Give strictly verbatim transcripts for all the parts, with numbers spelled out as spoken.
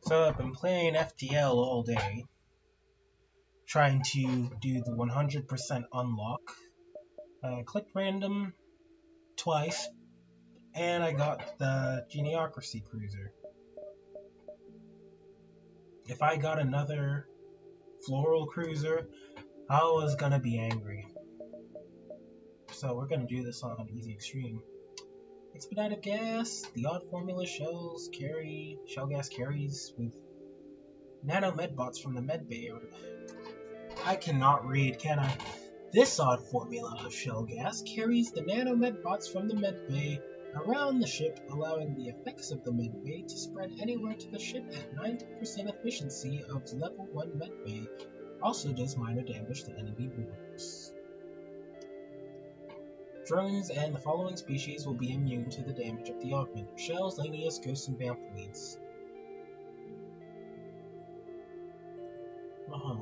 So I've been playing F T L all day, trying to do the one hundred percent unlock. I clicked random twice, and I got the Geniocracy Cruiser. If I got another Floral Cruiser, I was gonna be angry. So we're gonna do this on Easy Extreme. Expedited gas, the odd formula shells carry, shell gas carries with nano medbots from the medbay. I cannot read, can I? This odd formula of shell gas carries the nano medbots from the medbay around the ship, allowing the effects of the medbay to spread anywhere to the ship at ninety percent efficiency of level one medbay. Also does minor damage to enemy boards. Drones and the following species will be immune to the damage of the augment: shells, Lanius, ghosts, and Banthleads. Uh-huh.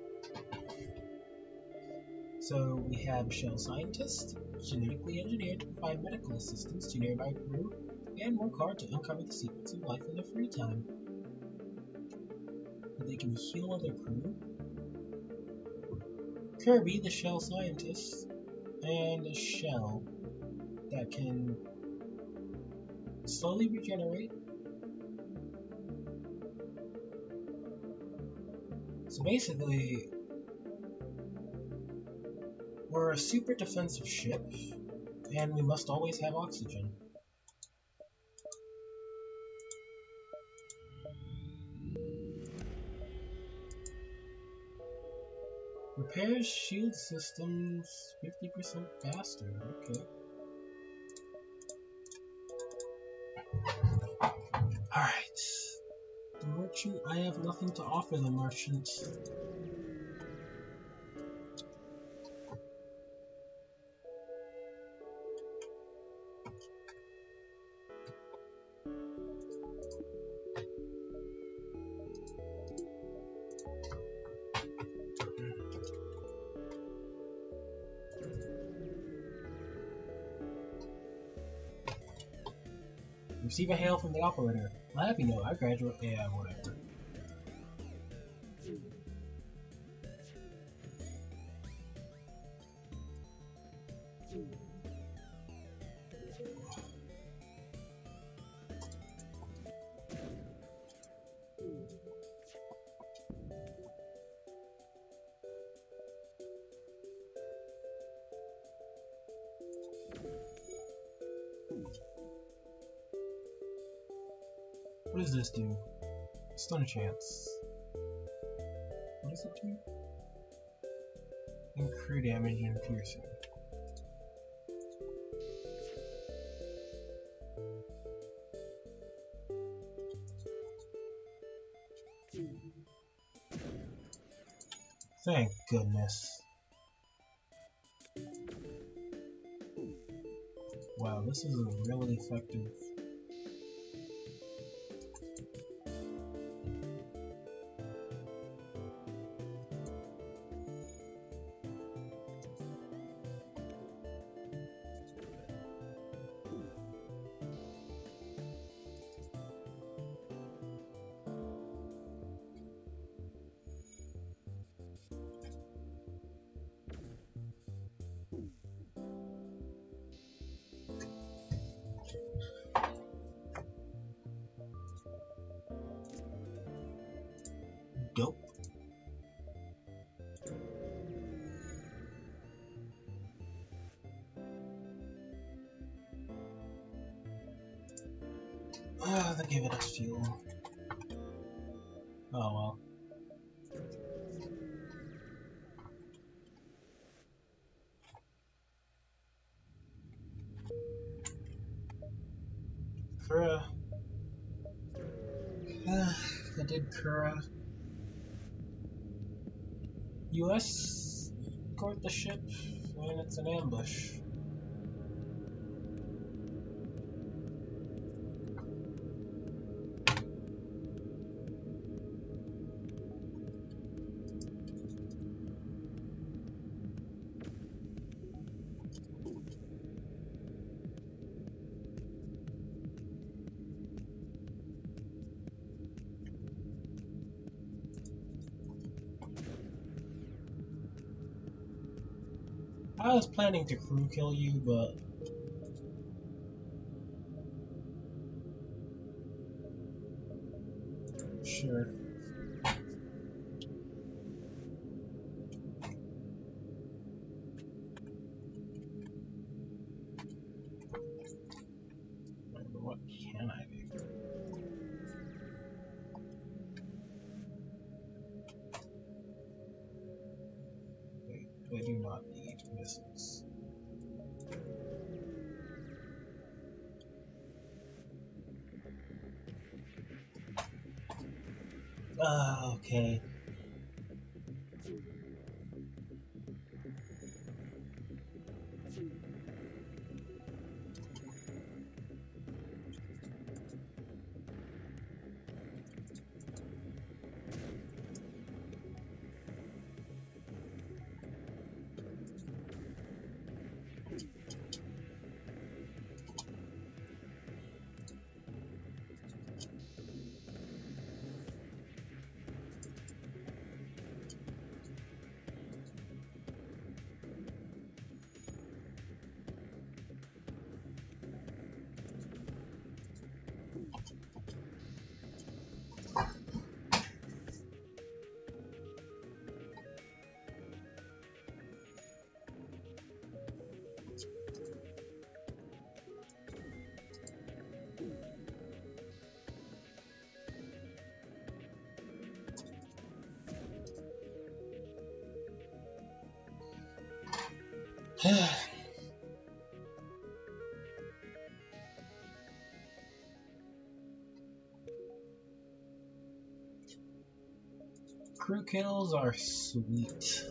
So we have Shell Scientist, genetically engineered to provide medical assistance to nearby crew, and work hard to uncover the secrets of life in their free time. They can heal other crew. Kirby, the Shell Scientist, and a shell that can slowly regenerate. So basically, we're a super defensive ship, and we must always have oxygen. Repairs shield systems fifty percent faster, okay. Alright. The merchant, I have nothing to offer the merchant. Receive a hail from the operator. I'll have you know, I graduate. Yeah, whatever. What does this do? Stun chance. What does it do? And crew damage and piercing. Thank goodness. Wow, this is a really effective. Dope. Ah, they gave it us fuel. Oh well. Kura. Ah, I did Kura. U S escort the ship, and it's an ambush. I was planning to crew kill you, but sure. What can I do? Wait, I do not need missiles. Ah, okay. Crew kills are sweet.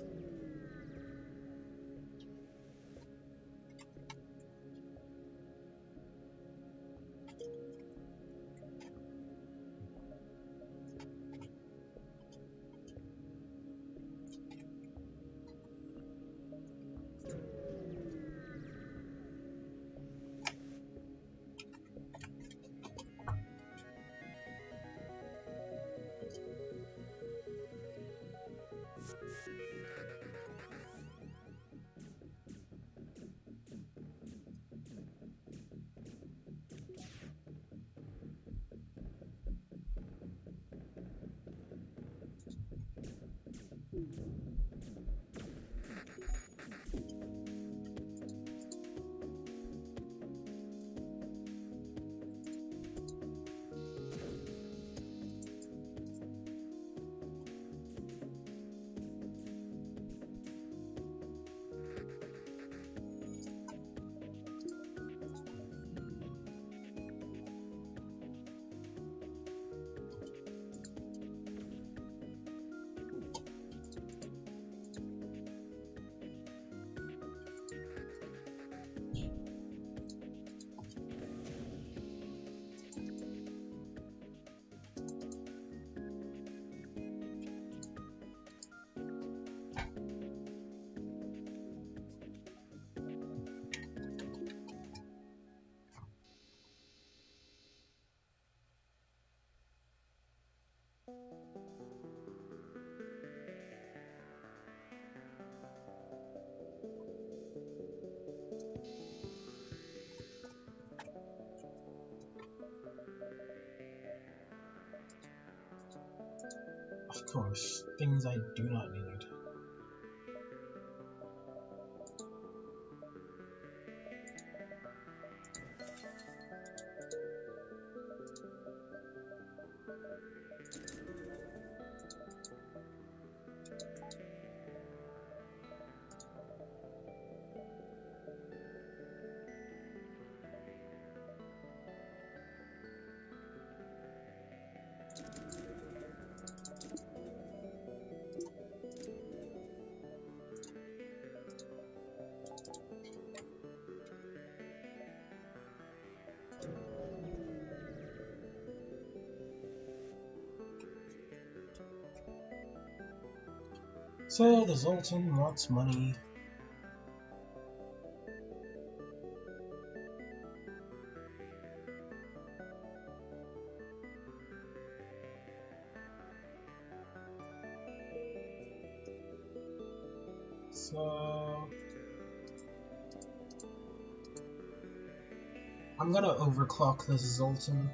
Of course, things I do not need. So the Zoltan wants money. So I'm gonna overclock this Zoltan.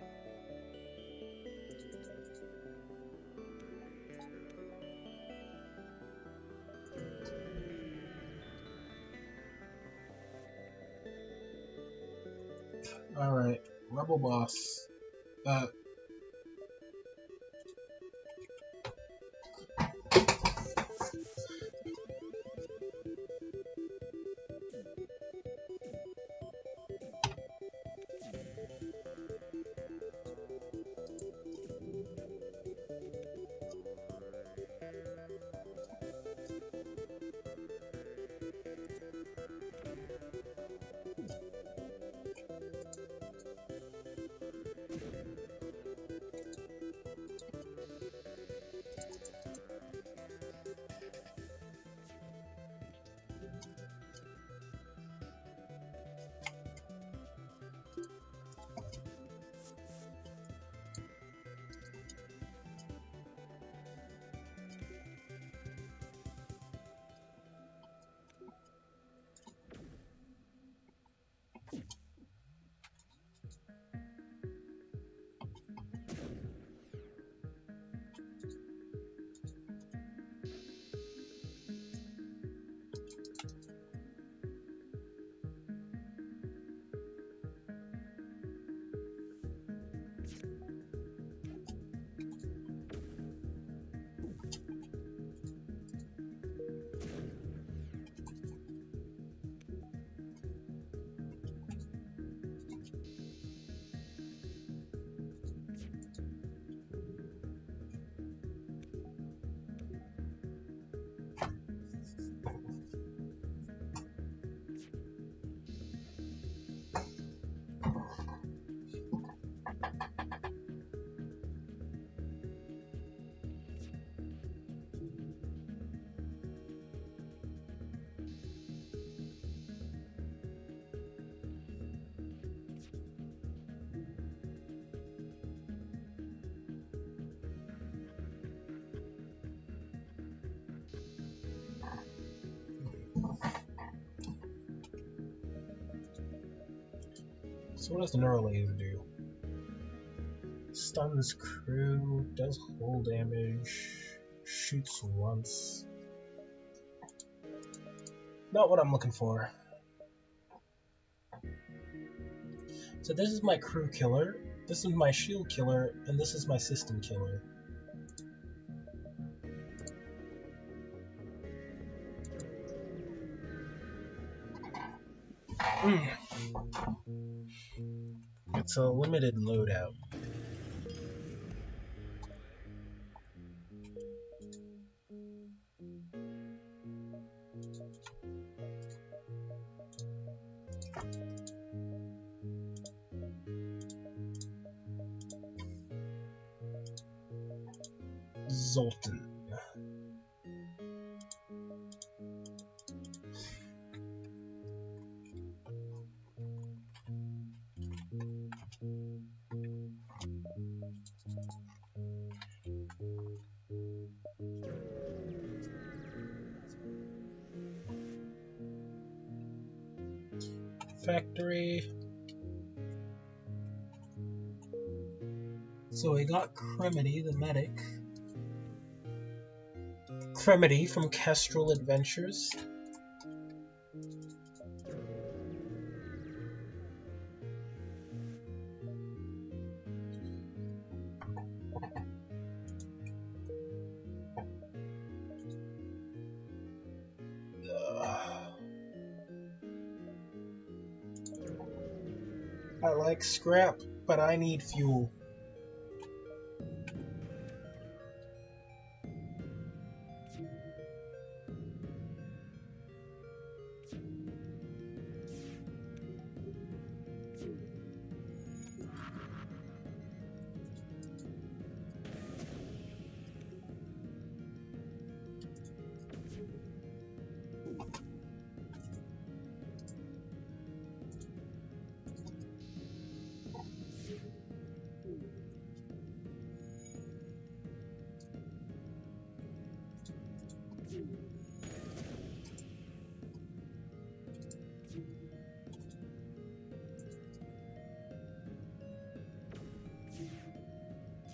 Alright, Rebel Boss. Uh, so what does the Neurolaser do? Stuns crew, does hull damage, shoots once. Not what I'm looking for. So this is my crew killer, this is my shield killer, and this is my system killer. Mm. It's a limited loadout. Zoltan. Factory. So we got Cremity, the medic. Cremity from Kestrel Adventures. I like scrap, but I need fuel.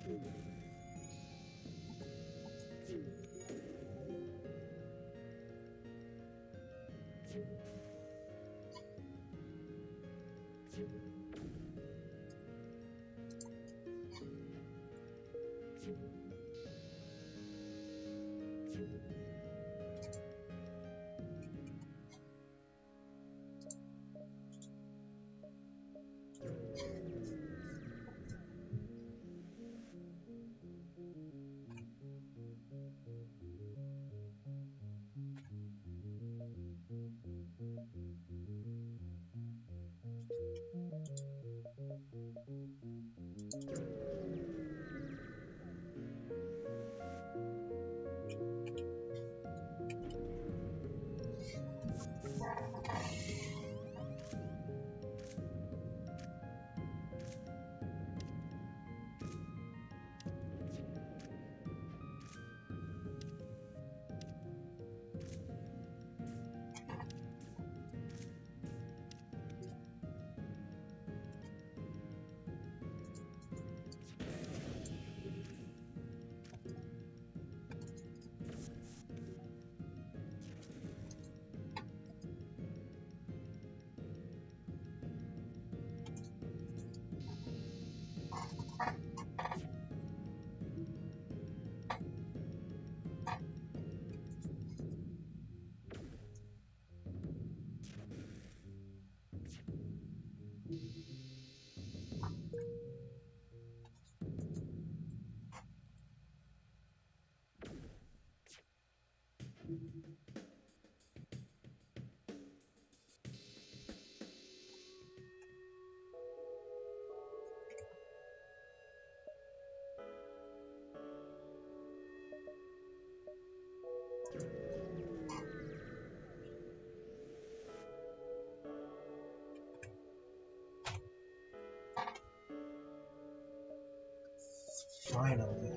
Finally.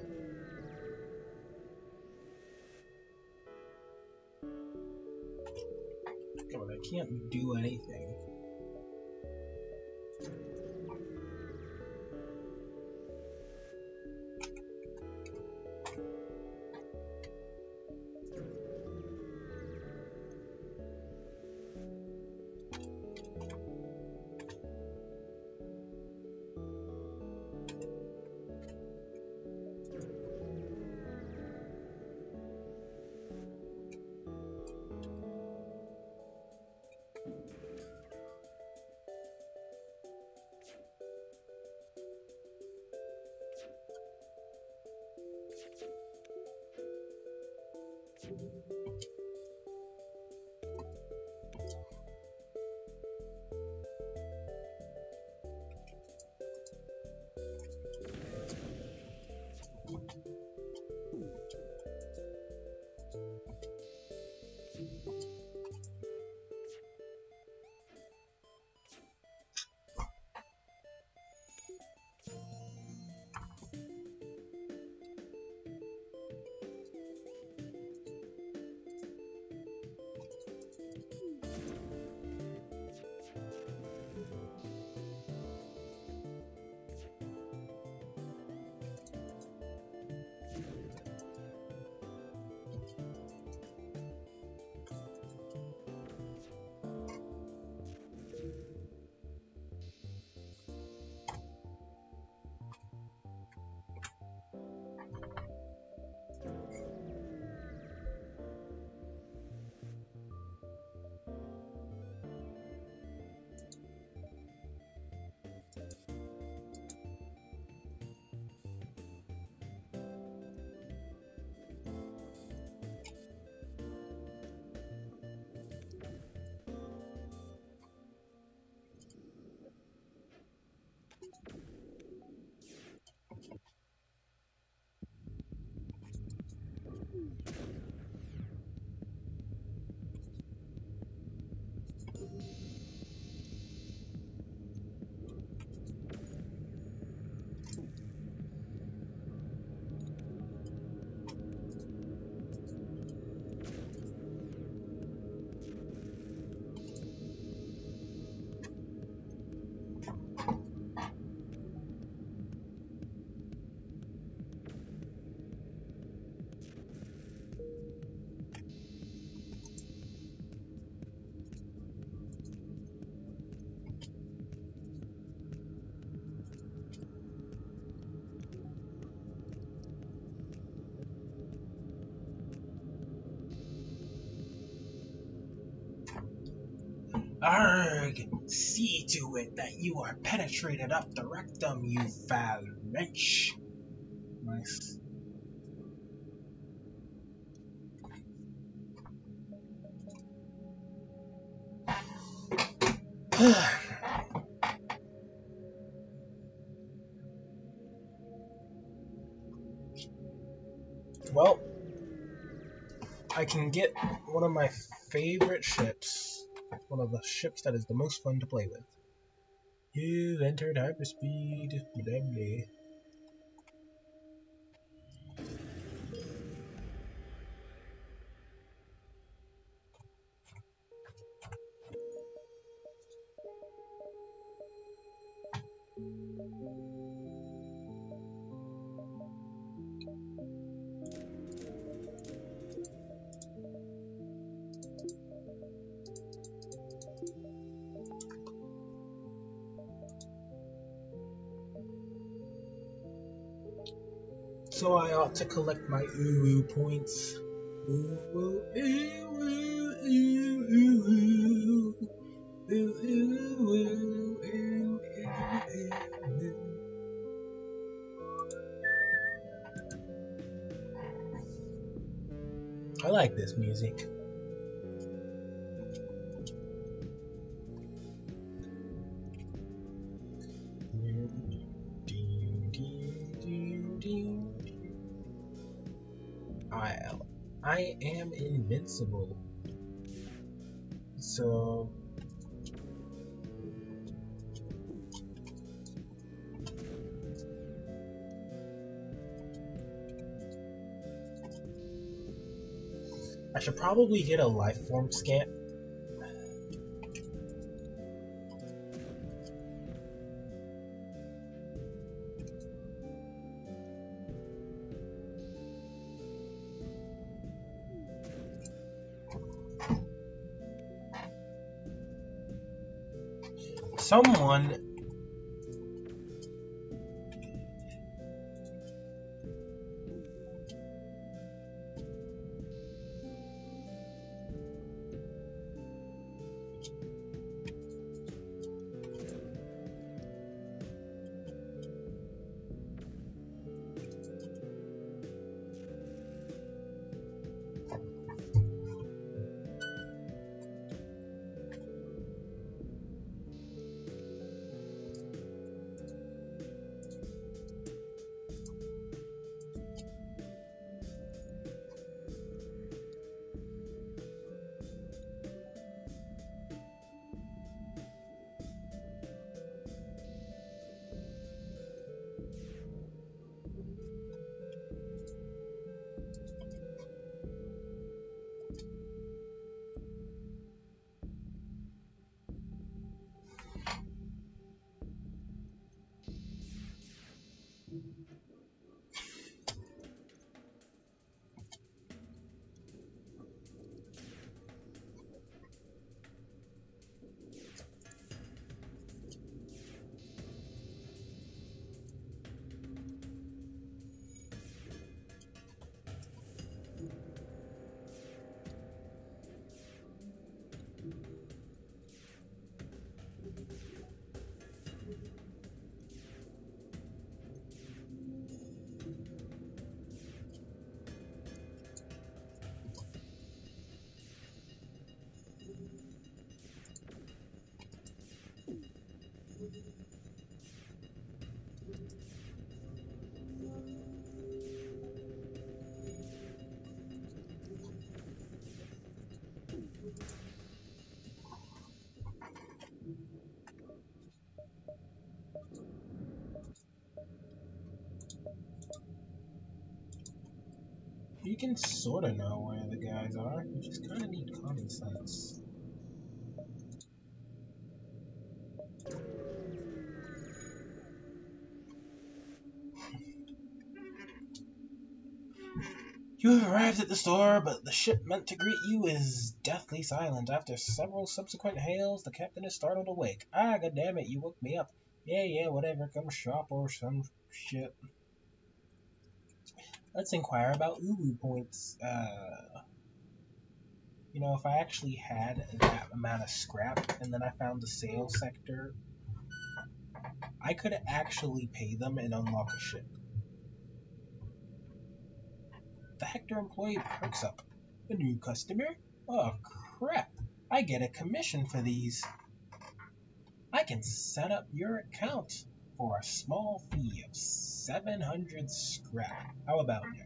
God, I can't do anything. Arg! See to it that you are penetrated up the rectum, you foul wretch. Nice. Well, I can get one of my favorite ships. One of the ships that is the most fun to play with. You've entered hyperspeed. Lovely. So I ought to collect my Uwu points. Uwu, Uwu, Uwu, Uwu, Uwu, Uwu, Uwu, Uwu. I like this music. I, I am invincible. So I should probably get a life form scan. Someone you can sort of know where the guys are. You just kind of need common sense. You have arrived at the store, but the ship meant to greet you is deathly silent. After several subsequent hails, the captain is startled awake. Ah, goddammit, you woke me up. Yeah, yeah, whatever, come shop or some shit. Let's inquire about Uwu points. Uh, You know, if I actually had that amount of scrap and then I found the sales sector, I could actually pay them and unlock a ship. The Hector employee perks up. A new customer? Oh crap, I get a commission for these. I can set up your account for a small fee of seven hundred scrap. How about you?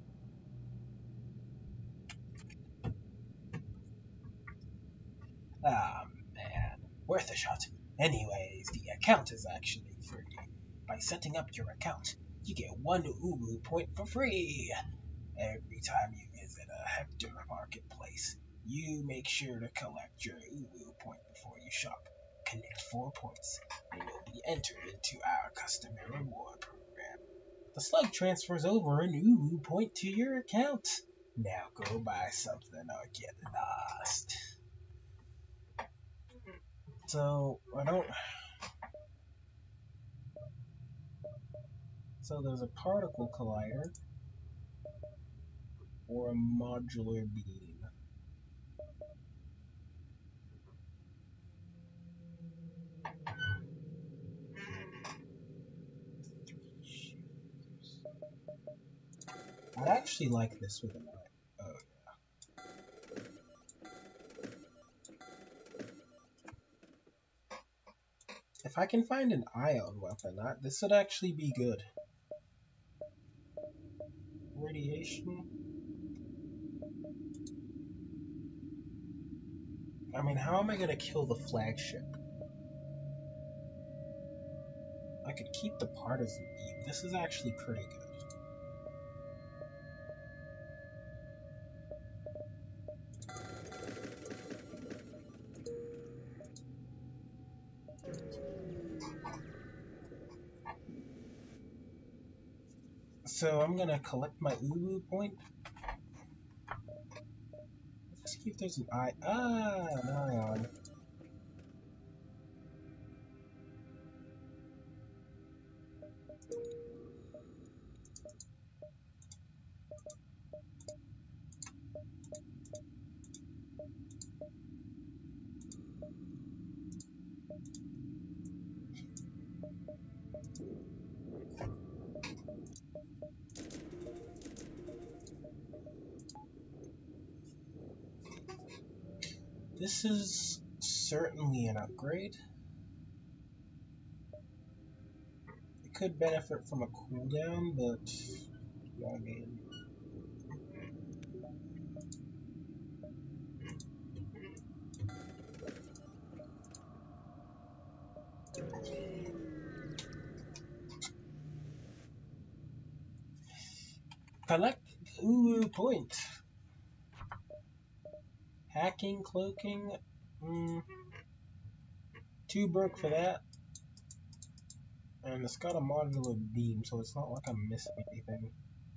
Ah, man. Worth a shot. Anyways, the account is actually free. By setting up your account, you get one Uwu point for free. Every time you visit a Hector marketplace, you make sure to collect your Uwu point before you shop. Connect four points, and you'll be entered into our customer reward program. The slug transfers over an Uwu point to your account. Now go buy something or get lost. So, I don't... So there's a particle collider or a modular beam. I'd actually like this with an eye. Oh, yeah. If I can find an ion weapon, I, this would actually be good. Radiation. I mean, how am I gonna kill the flagship? I could keep the partisan beam. This is actually pretty good. So I'm gonna collect my Uwu point. Let's see if there's an eye. Ah, an ion. This is certainly an upgrade. It could benefit from a cooldown, but you know what I mean. Collect Uwu point. Hacking, cloaking, mm, two broke for that. And it's got a modular beam, so it's not like I'm missing anything.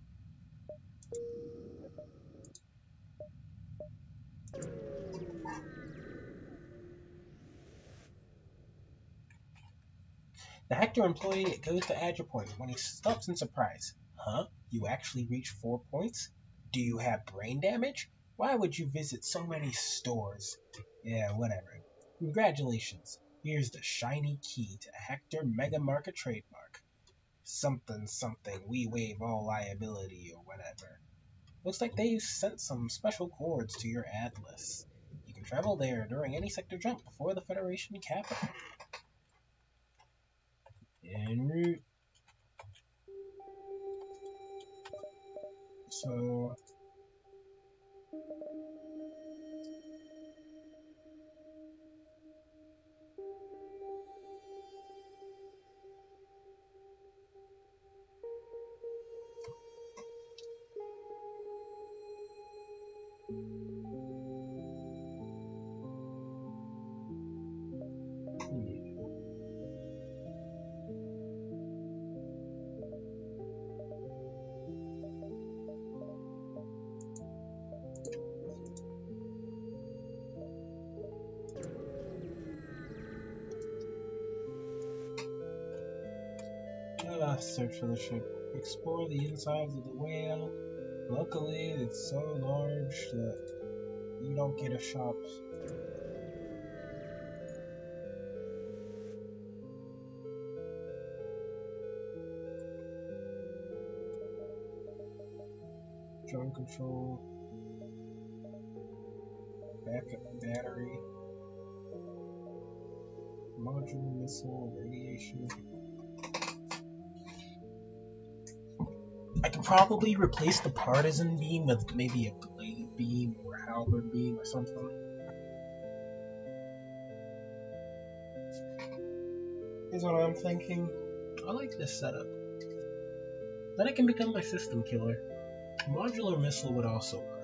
The Hector employee goes to add your point when he stops in surprise. Huh? You actually reach four points? Do you have brain damage? Why would you visit so many stores? Yeah, whatever. Congratulations. Here's the shiny key to Hector Mega Market trademark. Something something, we waive all liability or whatever. Looks like they sent some special coords to your atlas. You can travel there during any sector jump before the Federation capital. En route. So... Uh, search for the ship. Explore the insides of the whale. Luckily, it's so large that you don't get a shop. Drone control. Backup battery. Modular missile, radiation. I could probably replace the partisan beam with maybe a blade beam or halberd beam or something. Is what I'm thinking. I like this setup. Then I can become my system killer. Modular missile would also work.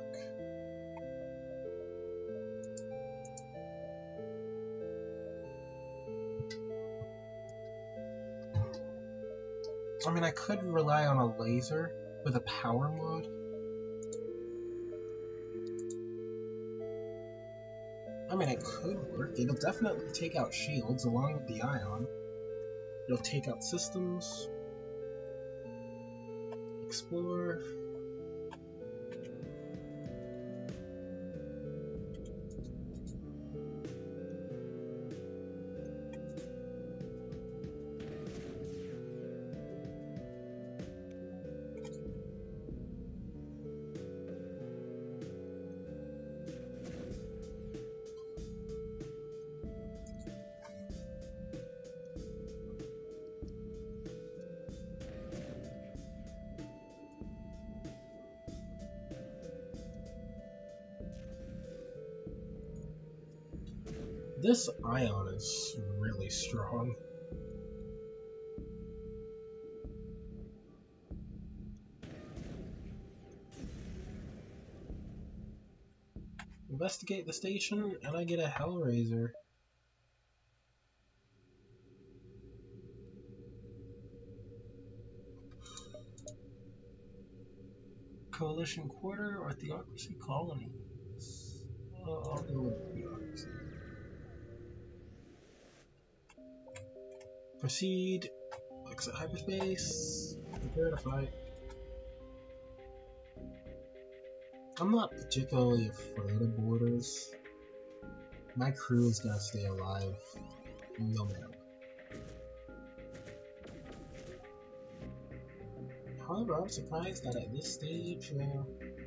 I mean, I could rely on a laser with a power mod. I mean, it could work. It'll definitely take out shields along with the ion. It'll take out systems. Explore. This ion is really strong. Investigate the station, and I get a Hellraiser. Coalition Quarter or Theocracy Colonies? Uh, I'll go with Theocracy. Proceed. Exit hyperspace. Prepare to fight. I'm not particularly afraid of borders. My crew is gonna stay alive, no matter what. However, I'm surprised that at this stage, uh,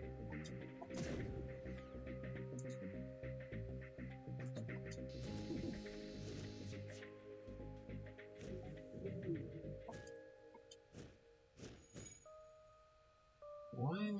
why?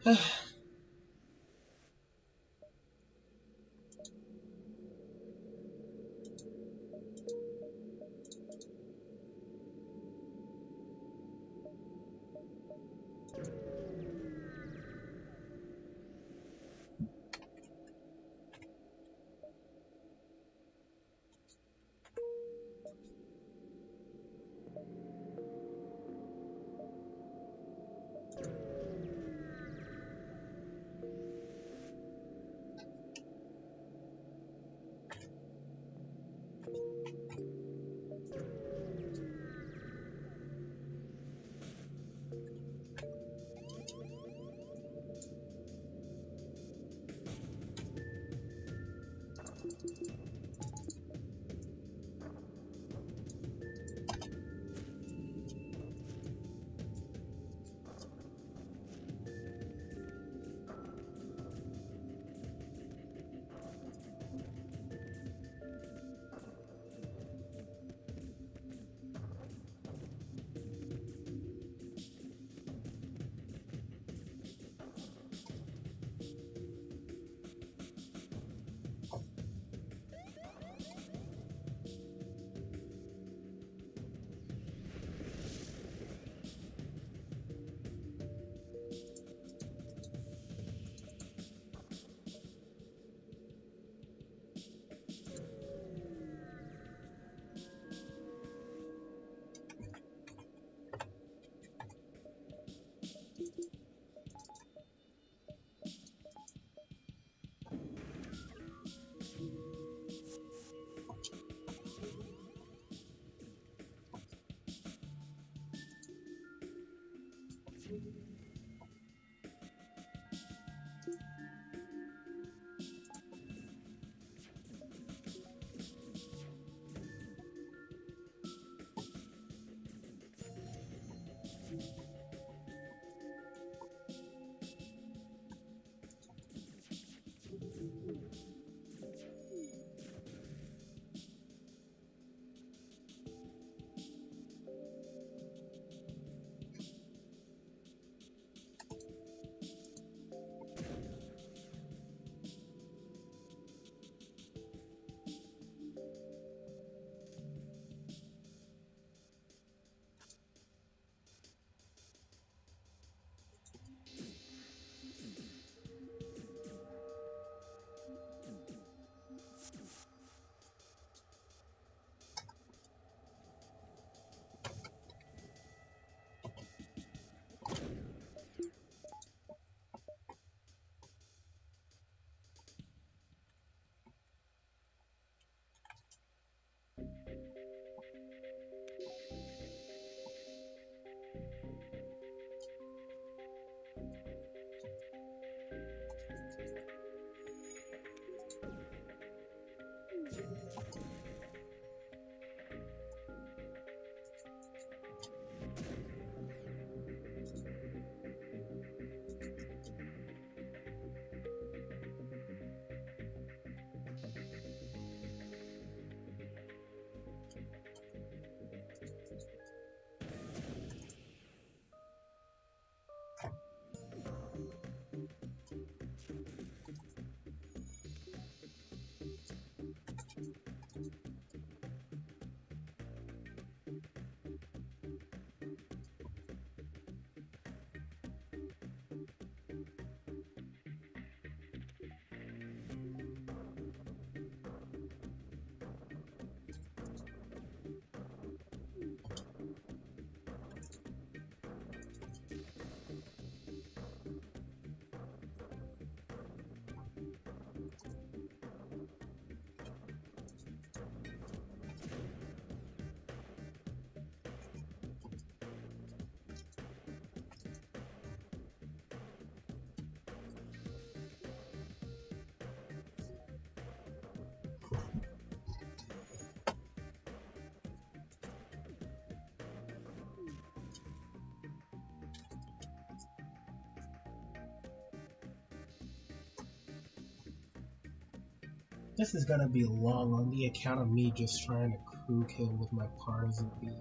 This is gonna be long on the account of me just trying to crew kill with my Partisan beam.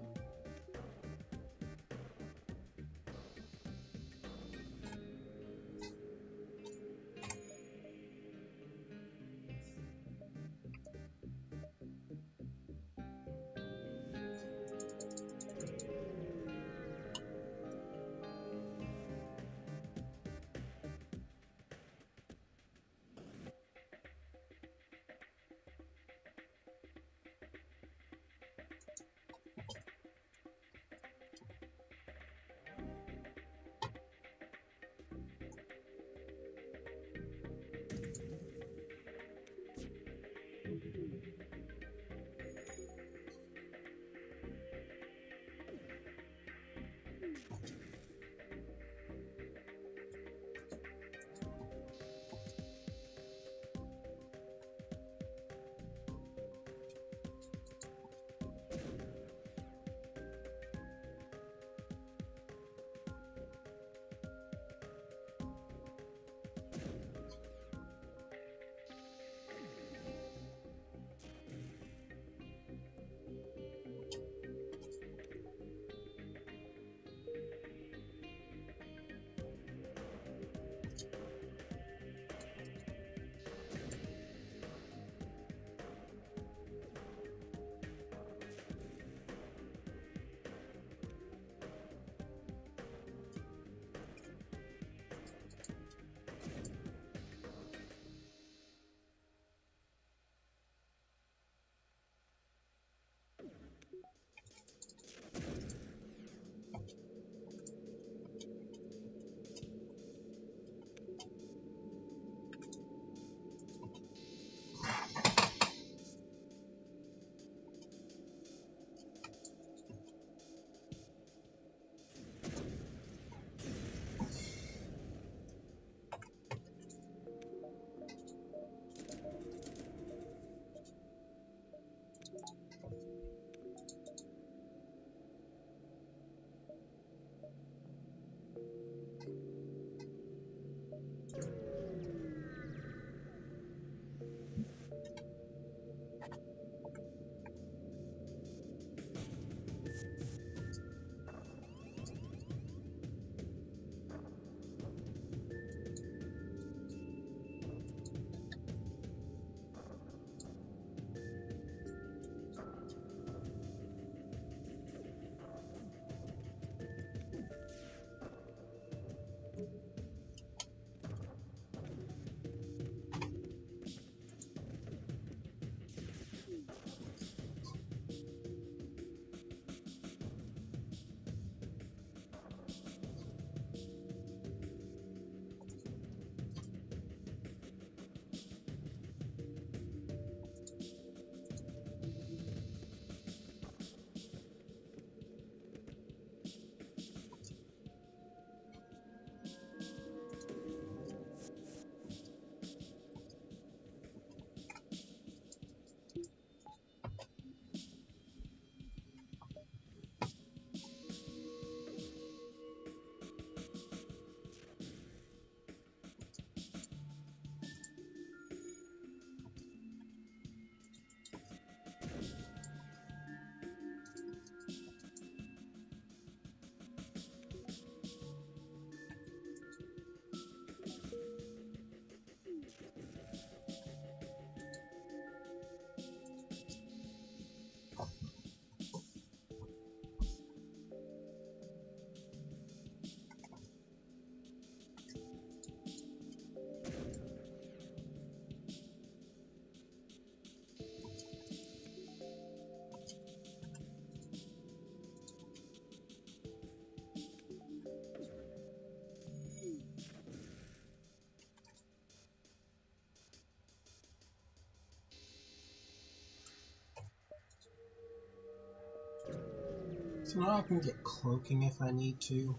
So now I can get cloaking if I need to.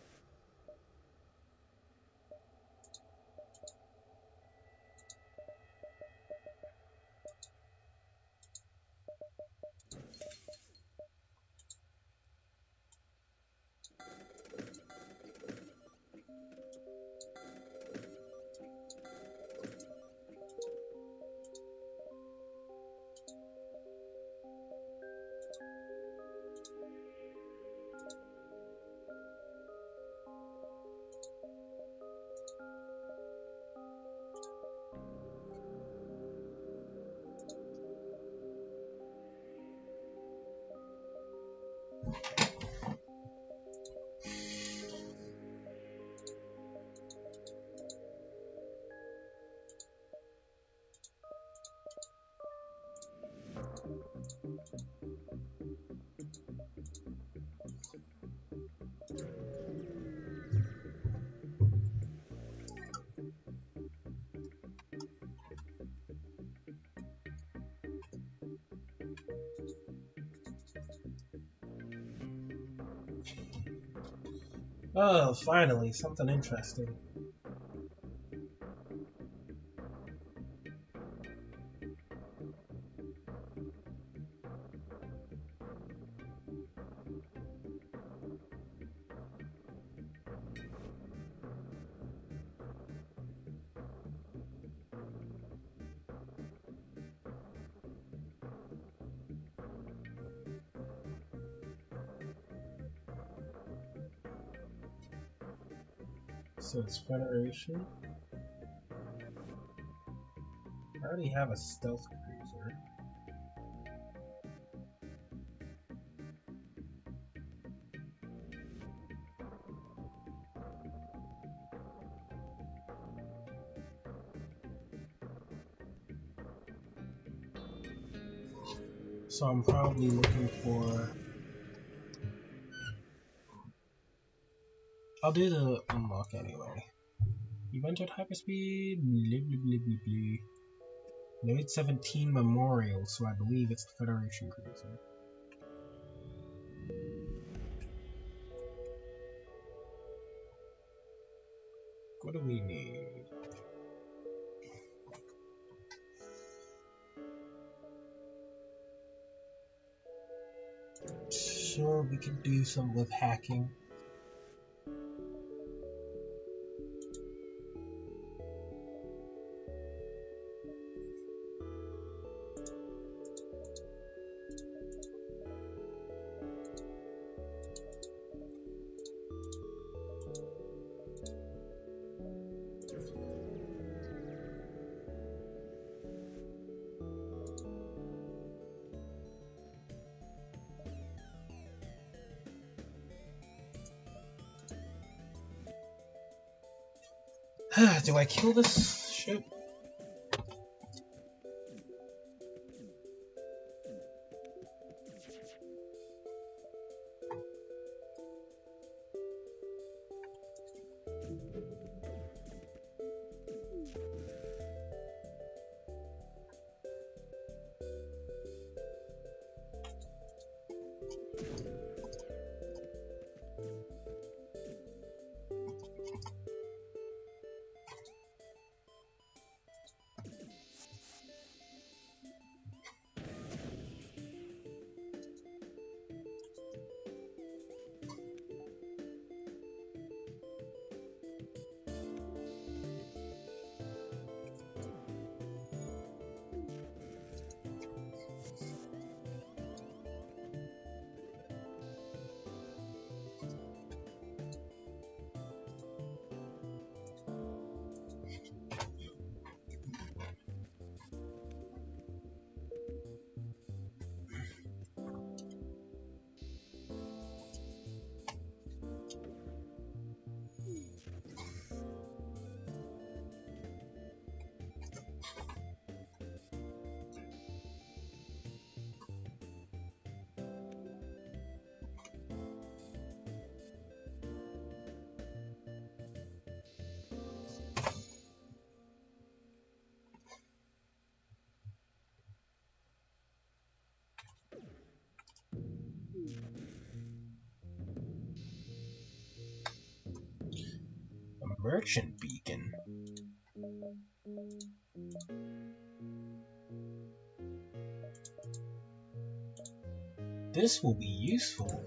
Oh, finally, something interesting. So it's Federation. I already have a stealth cruiser. So I'm probably looking for... I'll do the unlock anyway. You've entered hyperspeed, blah blah blah blah blah. Node seventeen Memorial, so I believe it's the Federation cruiser. What do we need? Sure, we could do some with hacking. Do I kill this ship? merchant beacon. This will be useful.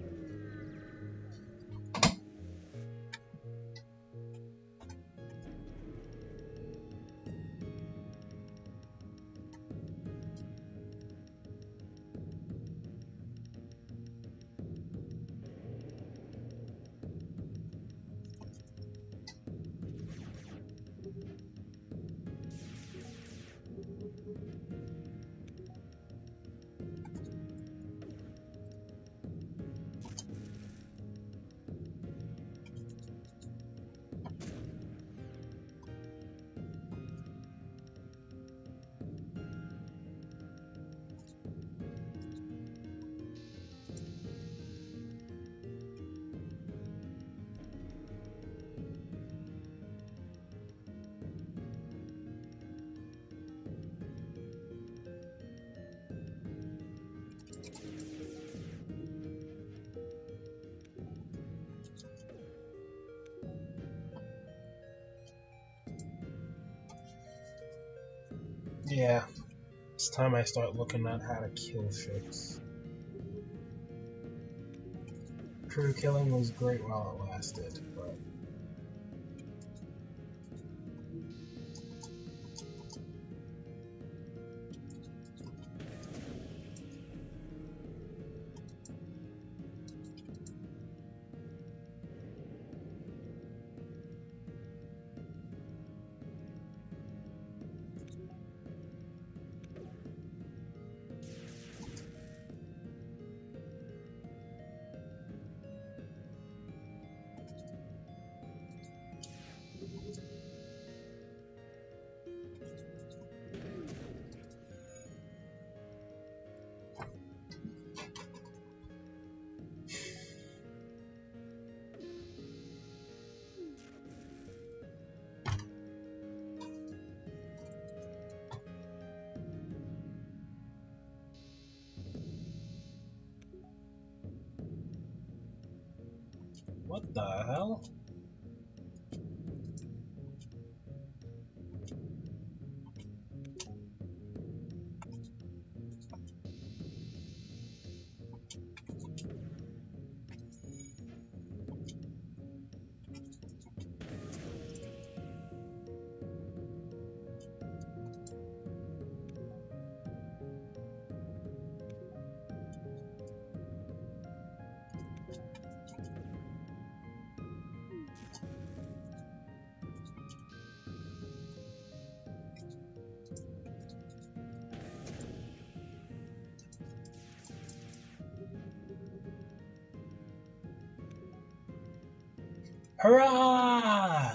Yeah, it's time I start looking at how to kill ships. Crew killing was great while it lasted, but what the hell? Hurrah!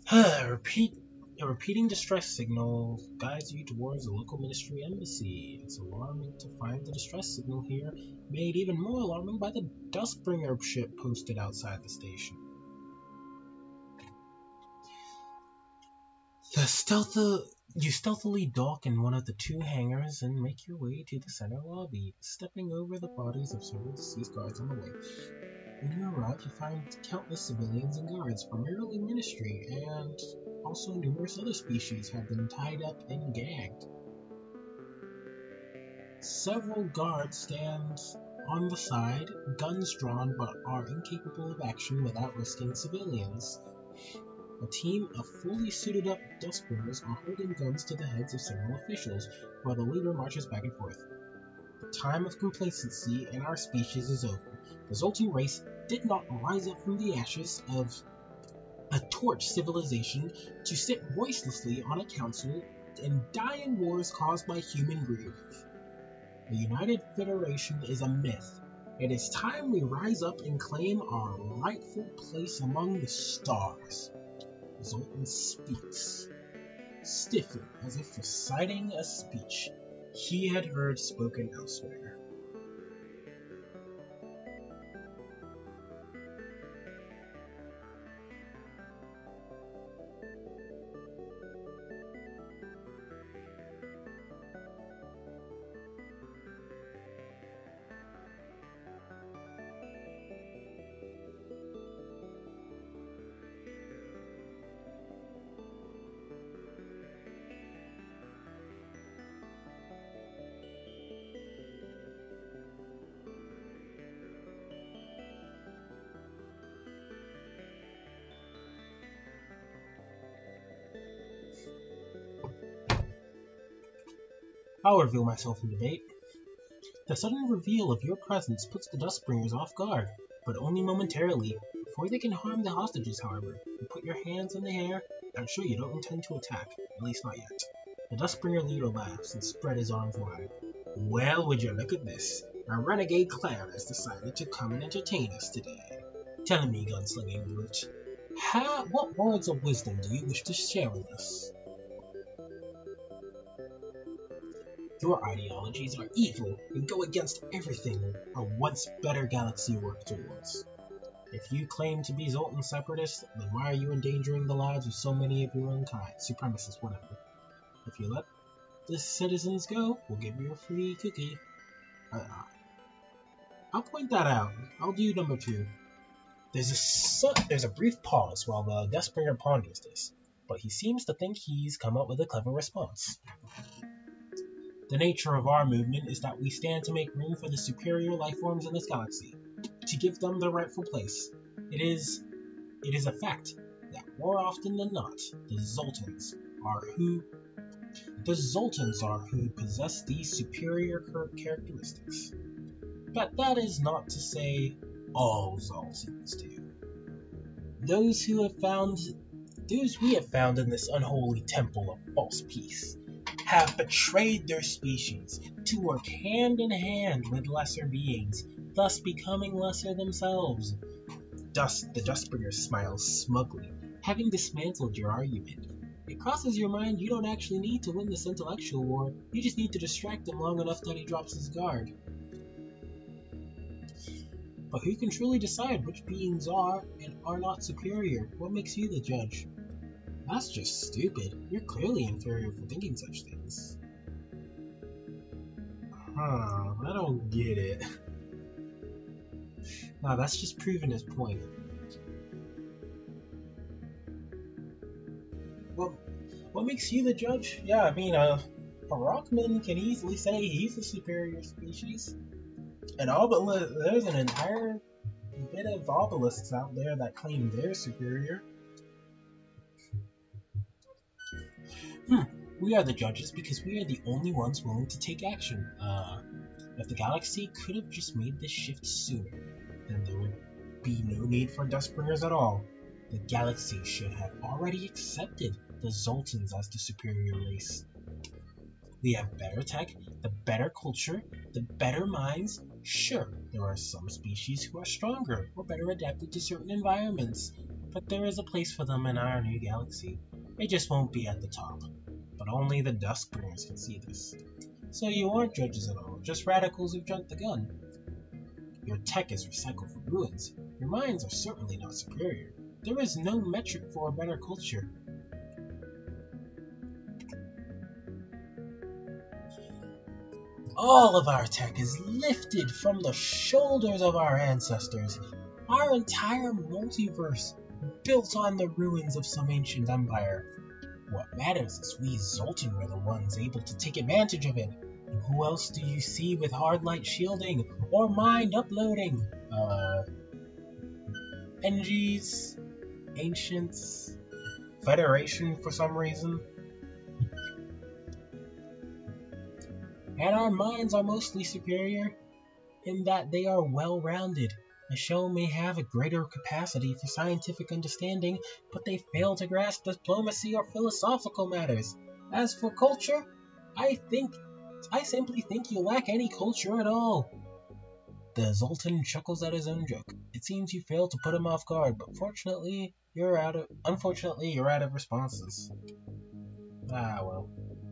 Repeat. A repeating distress signal guides you towards the local ministry embassy. It's alarming to find the distress signal here, made even more alarming by the Dustbringer ship posted outside the station. The stealth you stealthily dock in one of the two hangars and make your way to the center lobby, stepping over the bodies of several deceased guards on the way. When you arrive, you find countless civilians and guards, primarily ministry, and also numerous other species have been tied up and gagged. Several guards stand on the side, guns drawn, but are incapable of action without risking civilians. A team of fully suited up Dustbringers are holding guns to the heads of several officials, while the leader marches back and forth. The time of complacency in our species is over. The Zoltan race did not rise up from the ashes of a torch civilization to sit voicelessly on a council and die in wars caused by human greed. The United Federation is a myth. It is time we rise up and claim our rightful place among the stars. Zoltan speaks, stiffly, as if reciting a speech he had heard spoken elsewhere. I'll reveal myself in debate. The sudden reveal of your presence puts the Dustbringers off guard, but only momentarily. Before they can harm the hostages, however, you put your hands in the air. I'm sure you don't intend to attack, at least not yet. The Dustbringer leader laughs and spread his arms wide. Well, would you look at this? A renegade clan has decided to come and entertain us today. Tell me, gunslinging brute, how, what words of wisdom do you wish to share with us? Your ideologies are evil and go against everything a once better galaxy worked towards. If you claim to be Zoltan separatists, then why are you endangering the lives of so many of your own kind, supremacists, whatever? If you let the citizens go, we'll give you a free cookie. Uh, I'll point that out. I'll do number two. There's a, su there's a brief pause while the Dustbringer ponders this, but he seems to think he's come up with a clever response. The nature of our movement is that we stand to make room for the superior life forms in this galaxy, to give them their rightful place. It is, it is a fact that more often than not, the Zoltans are who, the Zoltans are who possess these superior characteristics. But that is not to say all Zoltans do. Those who have found, those we have found in this unholy temple of false peace, have betrayed their species to work hand in hand with lesser beings, thus becoming lesser themselves. Dust, the Dustbringer smiles smugly, having dismantled your argument. It crosses your mind you don't actually need to win this intellectual war, you just need to distract him long enough that he drops his guard. But who can truly decide which beings are and are not superior? What makes you the judge? That's just stupid. You're clearly inferior for thinking such things. Huh, I don't get it. Nah, that's just proving his point. Well, what makes you the judge? Yeah, I mean, uh, a Rockman can easily say he's the superior species. And obelisk, there's an entire bit of obelisks out there that claim they're superior. Hmm, we are the judges because we are the only ones willing to take action. Uh, if the galaxy could have just made this shift sooner, then there would be no need for Dustbringers at all. The galaxy should have already accepted the Zoltans as the superior race. We have better tech, the better culture, the better minds. Sure, there are some species who are stronger or better adapted to certain environments, but there is a place for them in our new galaxy. They just won't be at the top. But only the Duskbringers can see this. So you aren't judges at all, just radicals who've jumped the gun. Your tech is recycled from ruins. Your minds are certainly not superior. There is no metric for a better culture. All of our tech is lifted from the shoulders of our ancestors. Our entire multiverse built on the ruins of some ancient empire. What matters is we Zoltan were the ones able to take advantage of it. And who else do you see with hard light shielding or mind uploading? Uh, N Gs, Ancients, Federation for some reason. And our minds are mostly superior in that they are well-rounded. The show may have a greater capacity for scientific understanding, but they fail to grasp diplomacy or philosophical matters. As for culture, I think, I simply think you lack any culture at all. The Zoltan chuckles at his own joke. It seems you failed to put him off guard, but fortunately, you're out of, unfortunately, you're out of responses. Ah, well.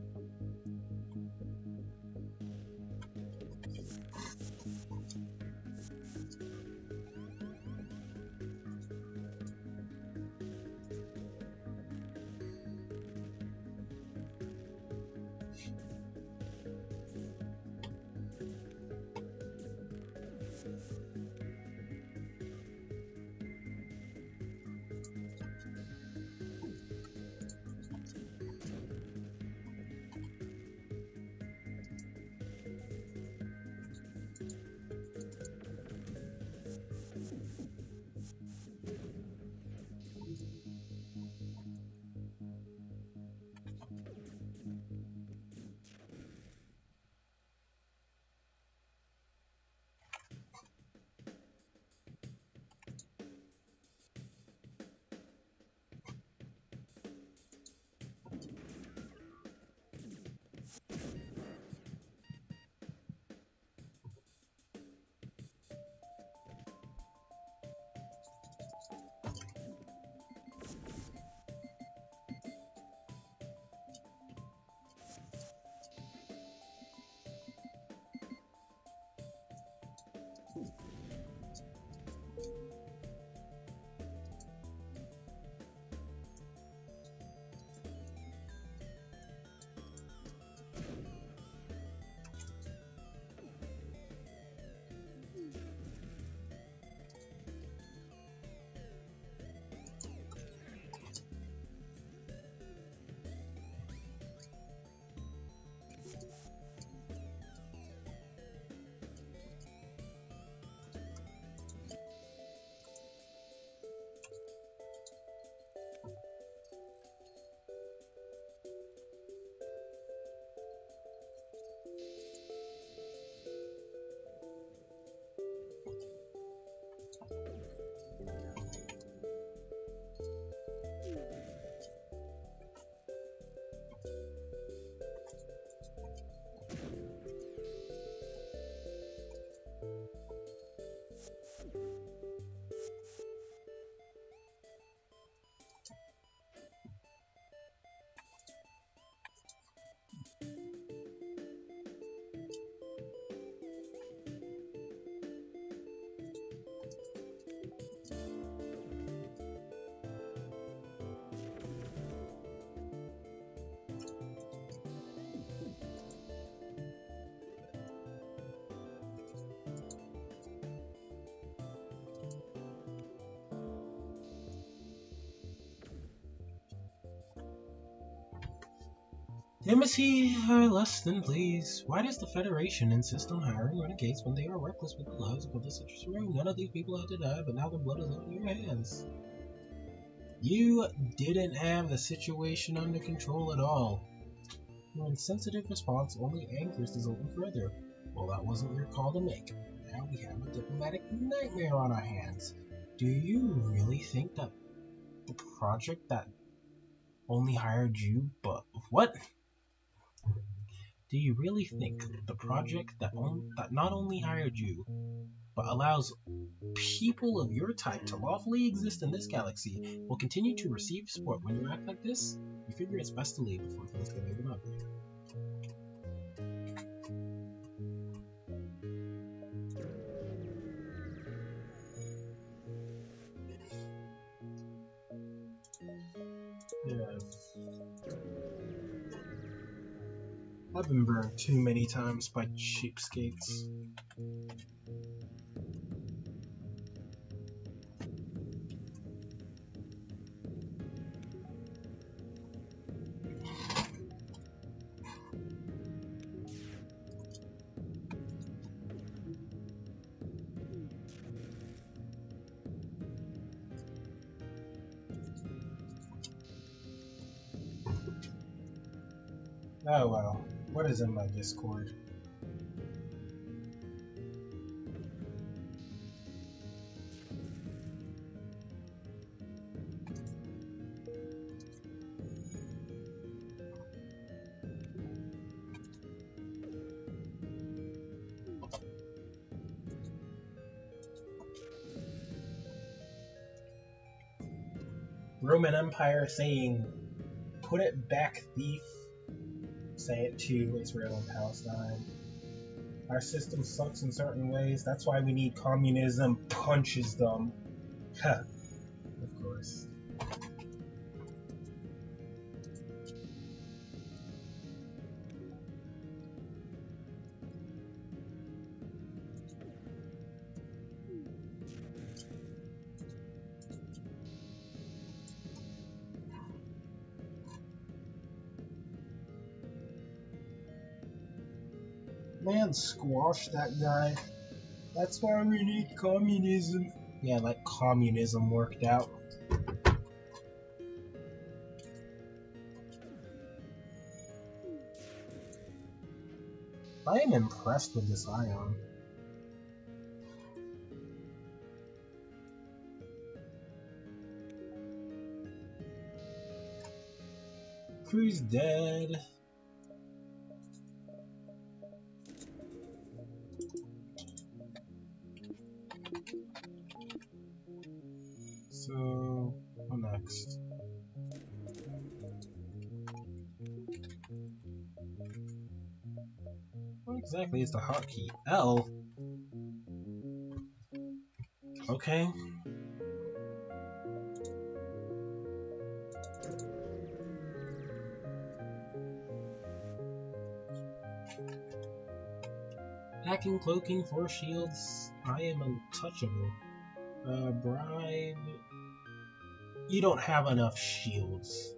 The embassy are less than pleased. Why does the Federation insist on hiring renegades when they are reckless with the lives of others such as your own? None of these people had to die, but now their blood is on your hands. You didn't have the situation under control at all. Your insensitive response only angers the Zoltan further. Well, that wasn't your call to make. Now we have a diplomatic nightmare on our hands. Do you really think that the project that only hired you, but what? Do you really think the project that, on, that not only hired you, but allows people of your type to lawfully exist in this galaxy will continue to receive support when you act like this? You figure it's best to leave before things get even ugly. Yes. I've been burned too many times by cheapskates. Oh well, what is in my Discord? Roman Empire saying, put it back, thief. Say it to Israel and Palestine. Our system sucks in certain ways, that's why we need communism. Punches them. Of course. Man, squash that guy. That's why we need communism. Yeah, like communism worked out. I am impressed with this ion. Crew's dead. So, what next? What exactly is the hotkey? L? Okay. Hacking, cloaking, force shields. I am untouchable. Uh, bribe. You don't have enough shields.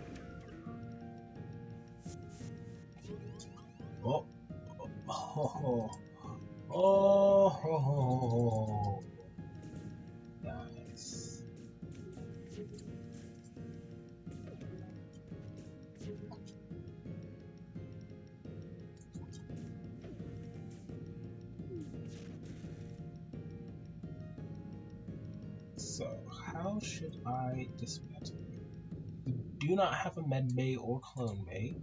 Oh. Oh. Oh. Oh. Oh. Nice. So, how should I dismantle? We do not have a med bay or clone bay.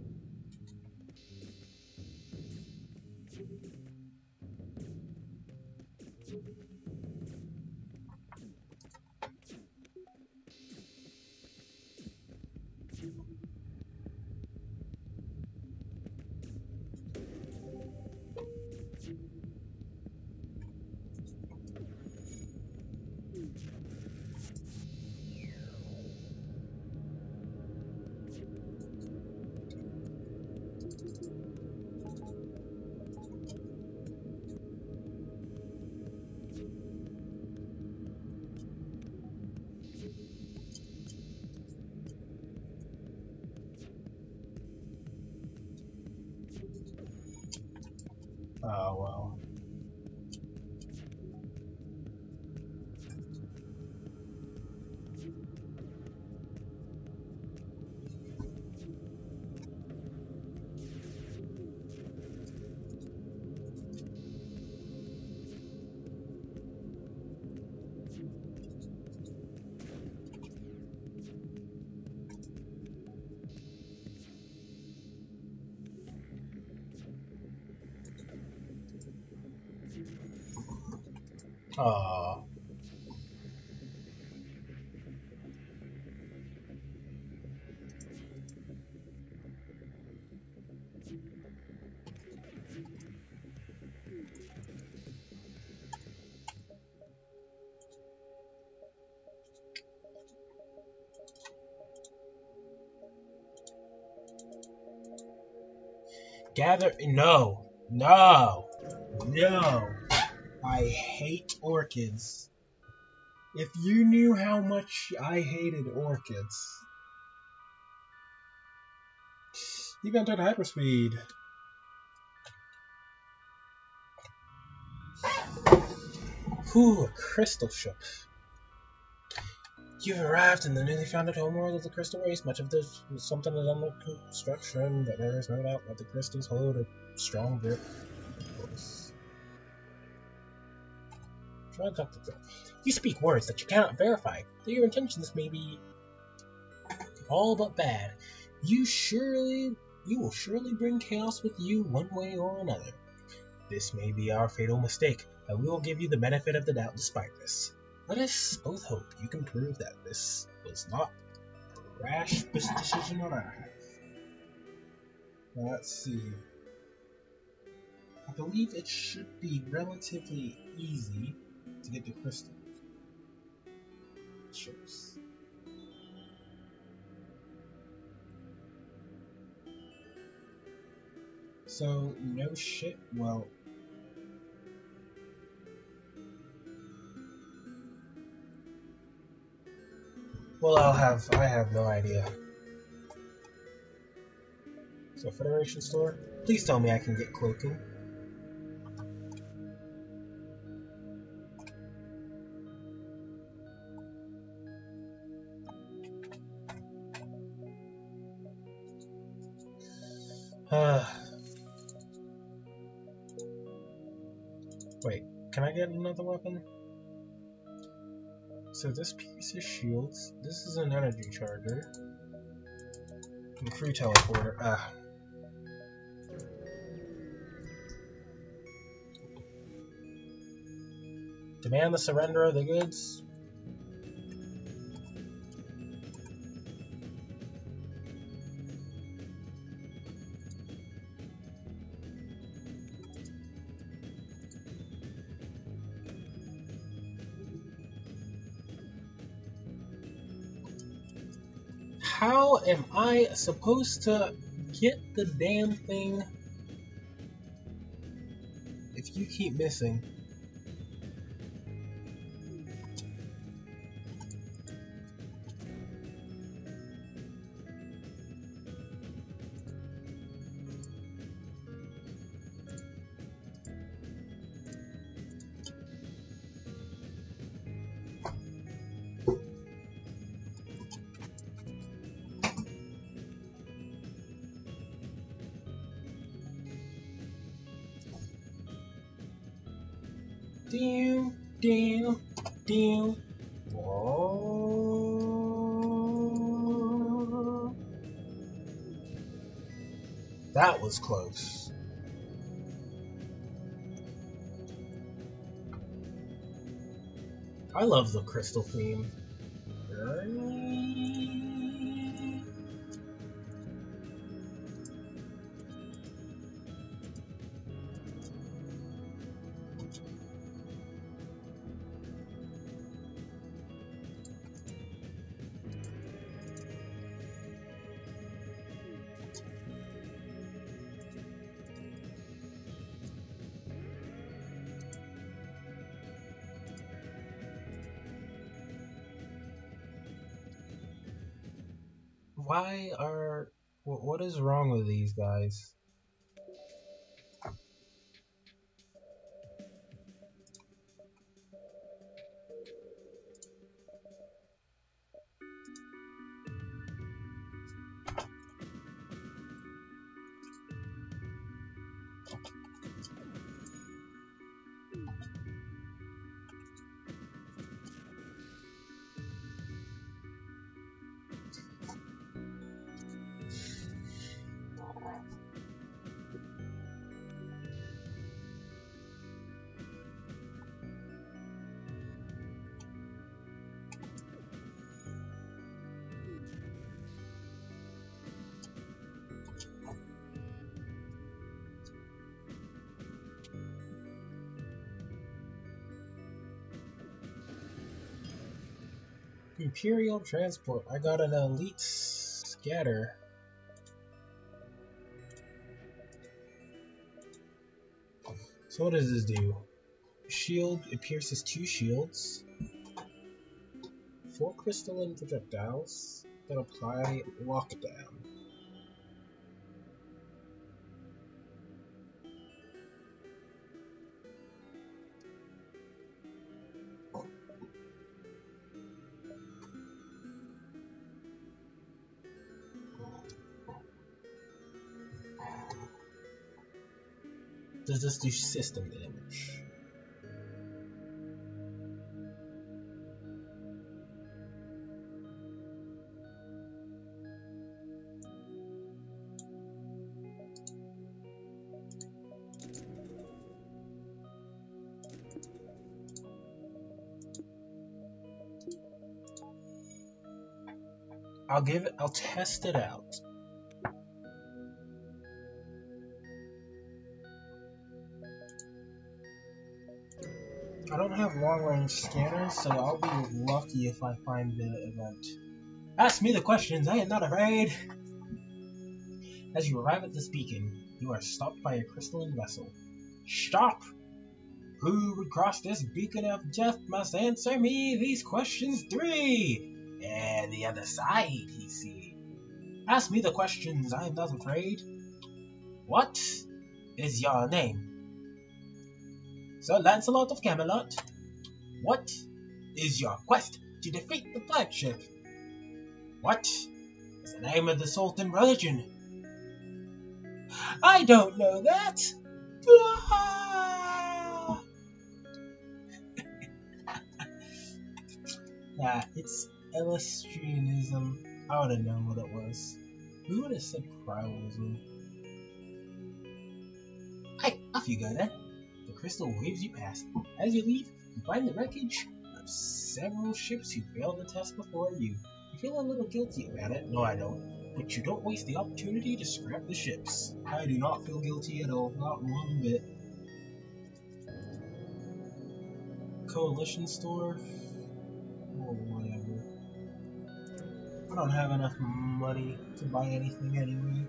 Oh, well. Aww. Gather. No. No. No. I hate orchids. If you knew how much I hated orchids. You've entered hyperspeed. Whew, a crystal ship. You've arrived in the newly founded homeworld of the crystal race. Much of this is something is under construction, but there is no doubt that the crystals hold a strong grip. Of course. Try to talk to them. You speak words that you cannot verify, though your intentions may be all but bad. You surely, you will surely bring chaos with you one way or another. This may be our fatal mistake, but we will give you the benefit of the doubt despite this. Let us both hope you can prove that this was not a rash decision on our half. Now let's see. I believe it should be relatively easy to get the crystal. Ships. So, no shit, well... Well, I'll have, I have no idea. So, Federation store? Please tell me I can get cloaking. Wait, can I get another weapon? So this piece is shields. This is an energy charger. And free teleporter. Ah. Demand the surrender of the goods. How am I supposed to get the damn thing if you keep missing? Deal, deal, deal. Whoa. That was close. I love the crystal theme. Why are... What is wrong with these guys? Imperial transport. I got an elite scatter. So what does this do? Shield, it pierces two shields. Four crystalline projectiles that apply lockdown. Does this do system damage? I'll give it, I'll test it out. I don't have long-range scanners, so I'll be lucky if I find the event. Ask me the questions, I am not afraid! As you arrive at this beacon, you are stopped by a crystalline vessel. Stop! Who would cross this beacon of death must answer me these questions three! And the other side, he said. Ask me the questions, I am not afraid. What is your name? Sir Lancelot of Camelot. What is your quest to defeat the flagship? What is the name of the Sultan religion? I don't know that. Ah, it's Elystrianism. I would have known what it was. Who would have said Cryalism? Hey, off you go then. The crystal waves you past. As you leave, you find the wreckage of several ships who failed the test before you. You feel a little guilty about it. No, I don't. But you don't waste the opportunity to scrap the ships. I do not feel guilty at all. Not one bit. Coalition store? Or whatever. I don't have enough money to buy anything anyway.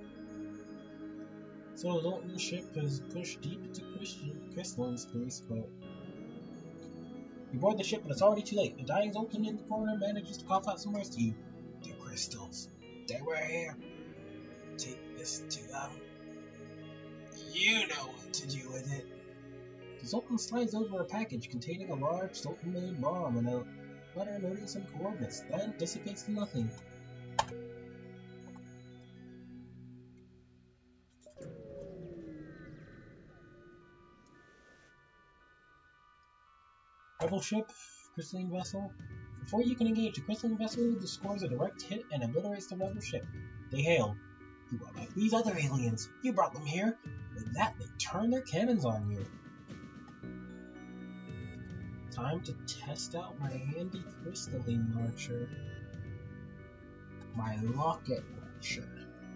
So the Zoltan ship has pushed deep into crystalline space, but you board the ship, but it's already too late. The dying Zoltan in the corner manages to cough out some words to you. The crystals. They were here. Take this to them. You know what to do with it. The Zoltan slides over a package containing a large Zoltan-made bomb and a letter noting some coordinates, then dissipates to nothing. Rebel ship, crystalline vessel. Before you can engage, the crystalline vessel scores a direct hit and obliterates the rebel ship. They hail. You are like these other aliens. You brought them here. With that, they turn their cannons on you. Time to test out my handy crystalline launcher. My rocket launcher.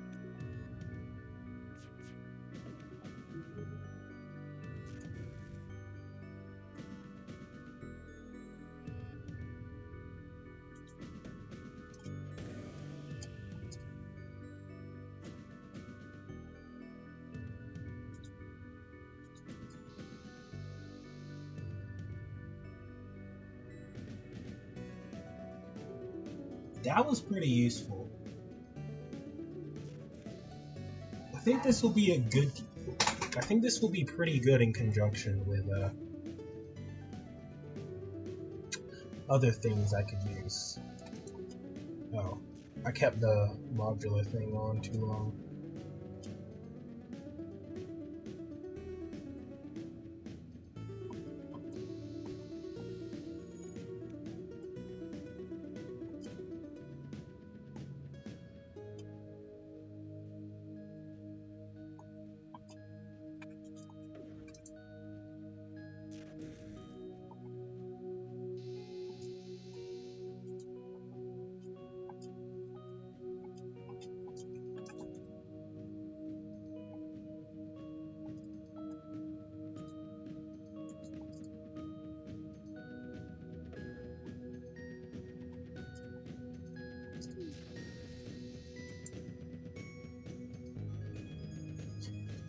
That was pretty useful. I think this will be a good... I think this will be pretty good in conjunction with uh, other things I could use. Oh, I kept the modular thing on too long.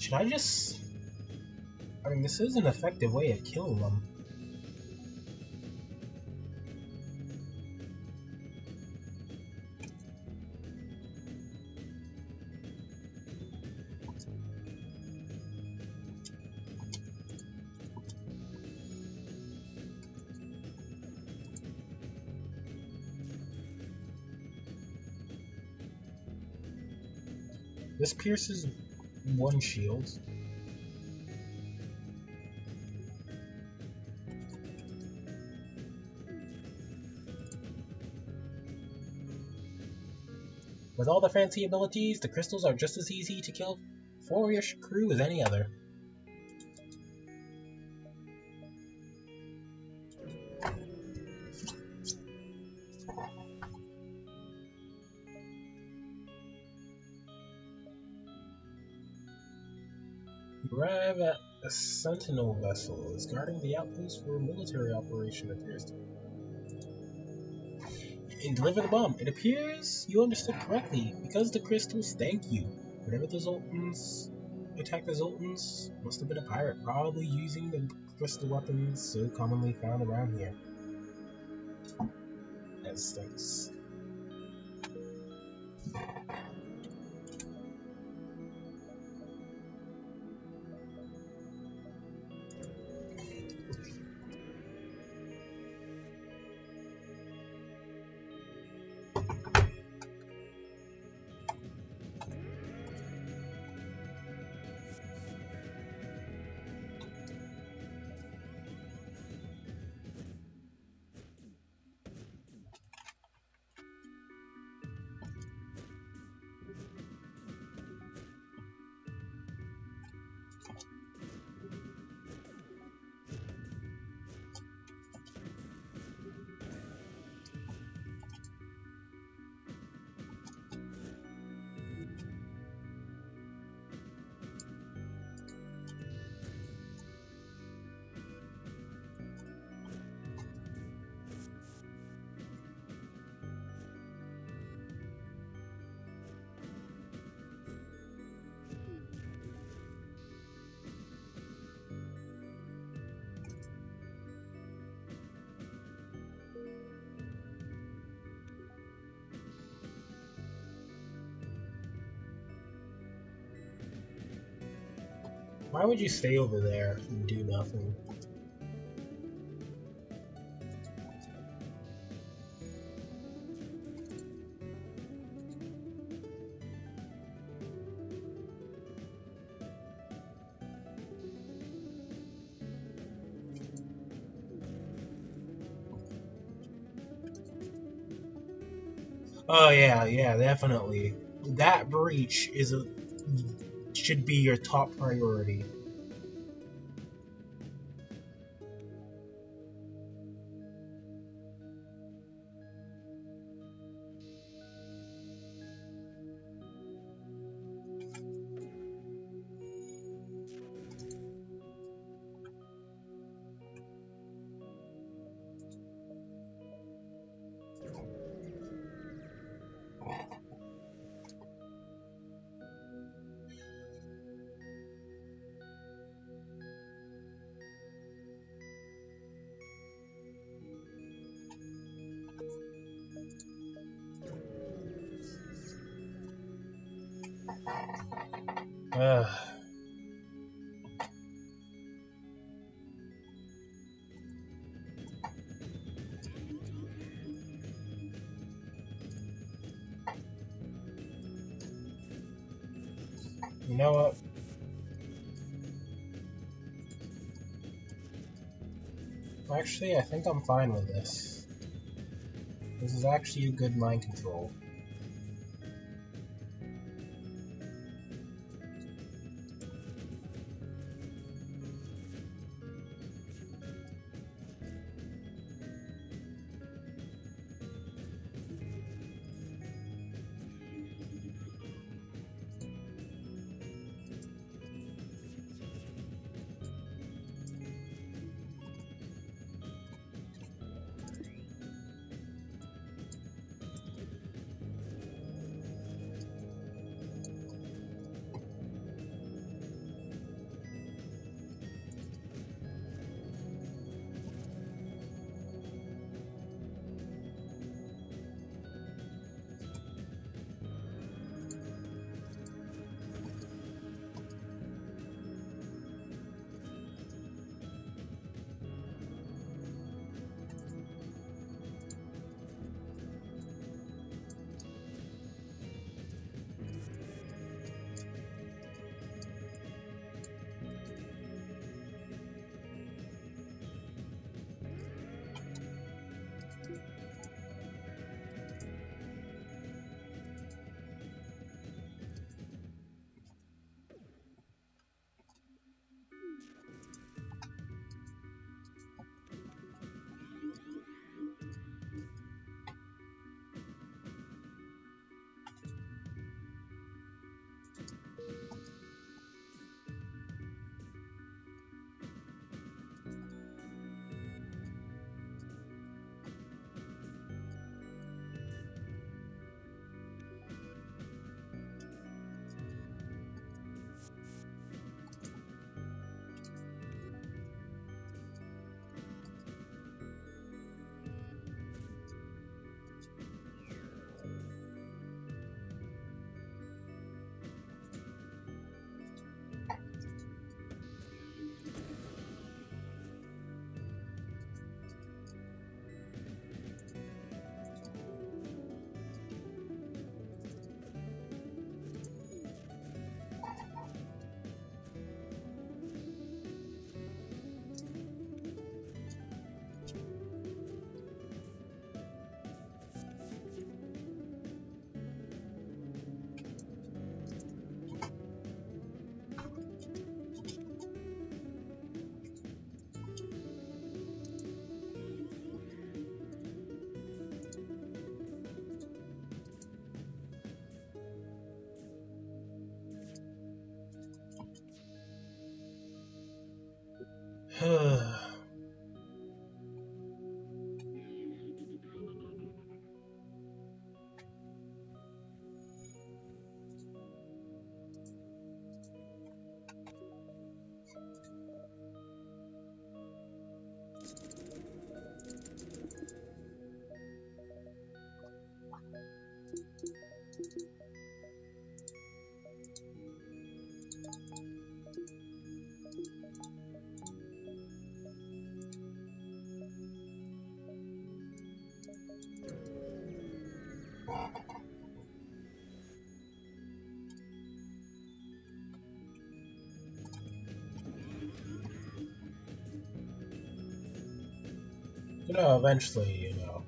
Should I just... I mean, this is an effective way of killing them. This pierces one shield. With all the fancy abilities, the crystals are just as easy to kill for your crew as any other. You arrive at a sentinel vessel. Is guarding the outpost for a military operation, appears to be. And deliver the bomb. It appears you understood correctly. Because the crystals, thank you. Whenever the Zoltans attacked the Zoltans, must have been a pirate, probably using the crystal weapons so commonly found around here. That stinks. Why would you stay over there and do nothing? Oh yeah, yeah, definitely. That breach is a should be your top priority. Ugh. You know what? Actually, I think I'm fine with this. This is actually a good mind control. You know, eventually, you know.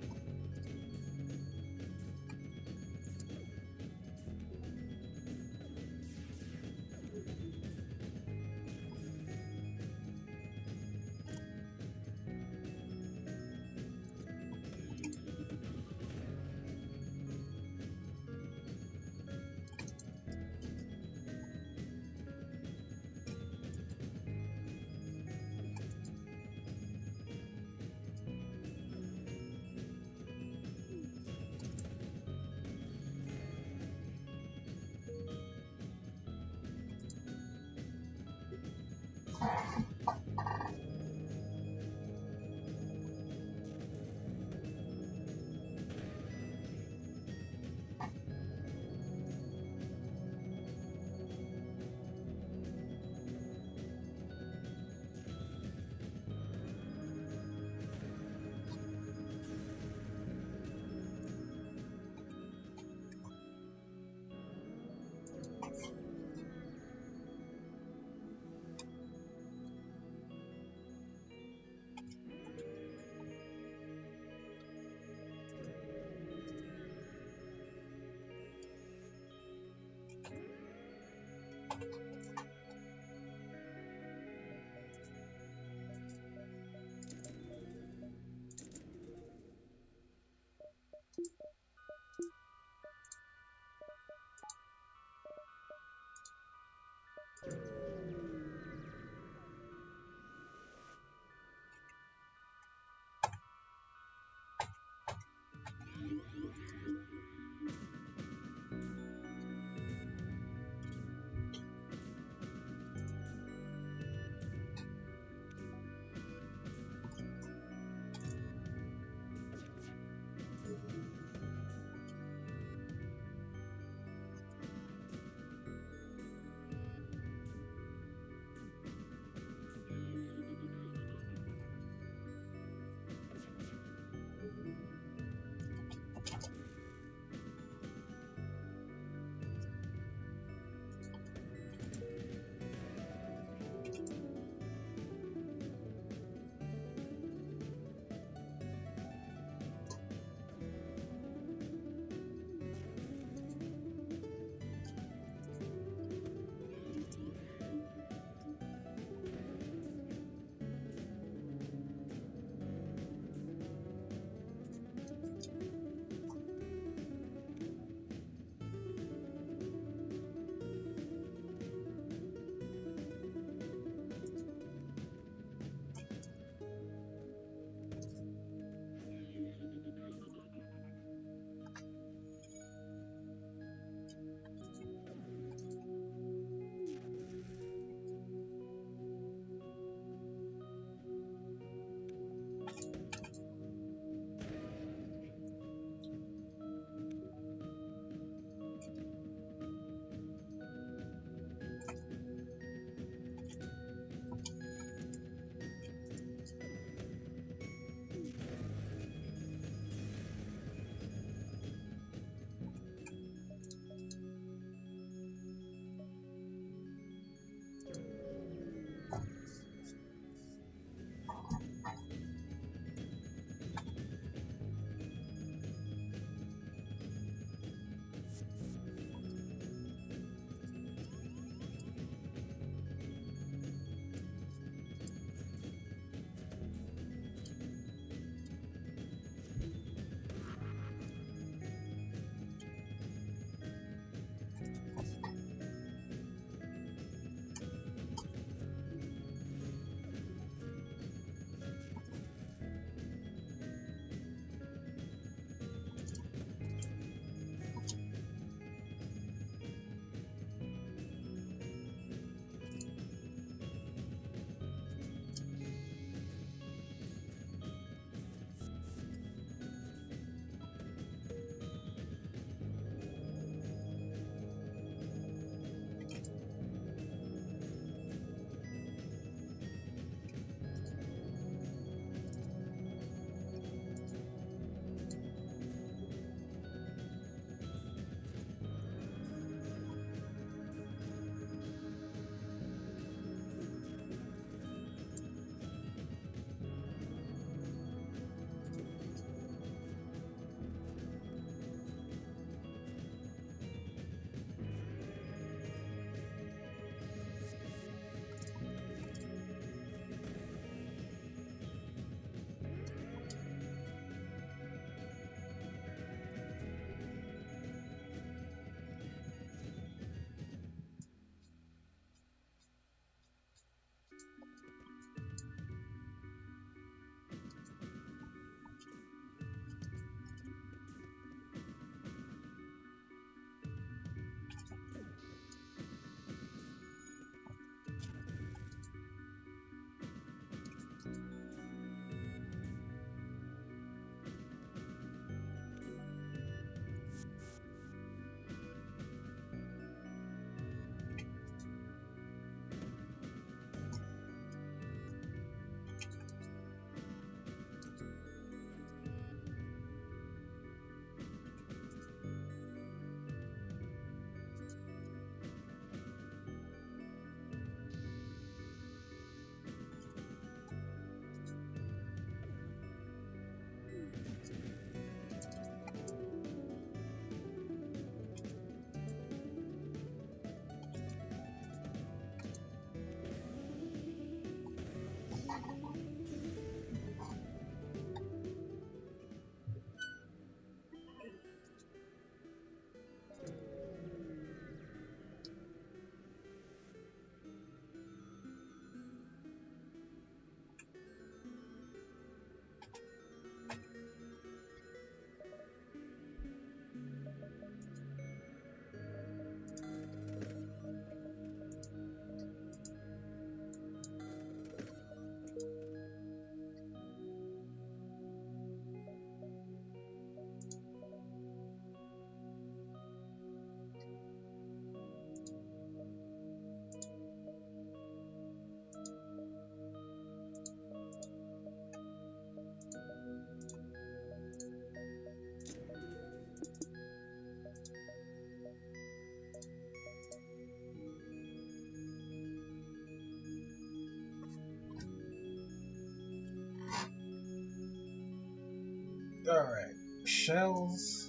Alright, shells.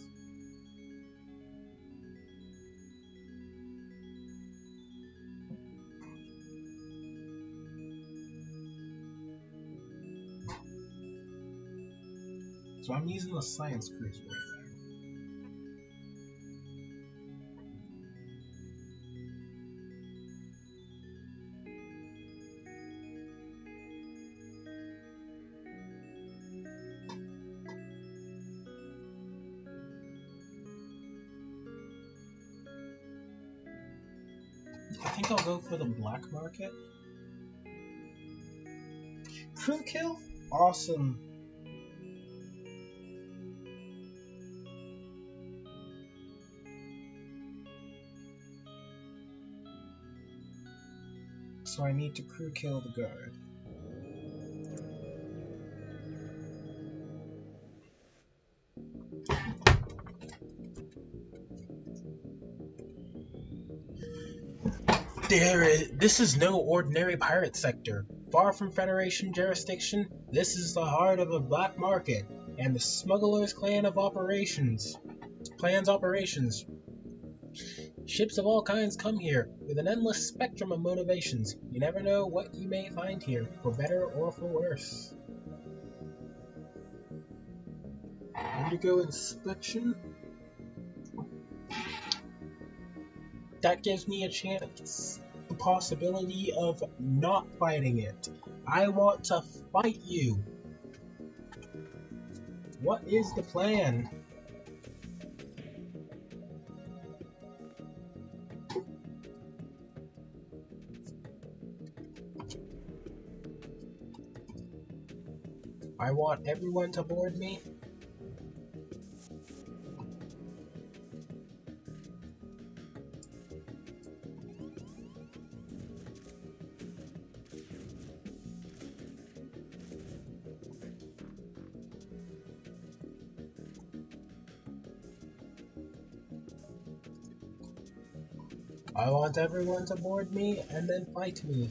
So I'm using the science cruiser right there. I think I'll go for the black market. Crew kill? Awesome. So I need to crew kill the guard. There is, this is no ordinary pirate sector. Far from Federation jurisdiction, this is the heart of the black market and the smugglers' clan of operations. Plans operations. Ships of all kinds come here, with an endless spectrum of motivations. You never know what you may find here, for better or for worse. Undergo inspection. That gives me a chance, the possibility of not fighting it. I want to fight you. What is the plan? I want everyone to board me. I want everyone to board me and then fight me.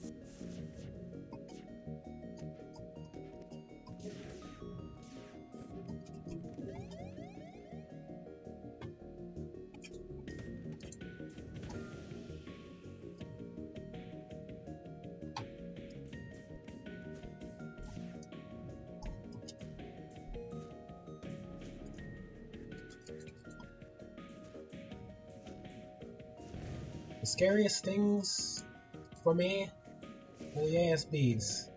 The scariest things for me are the A S Bs.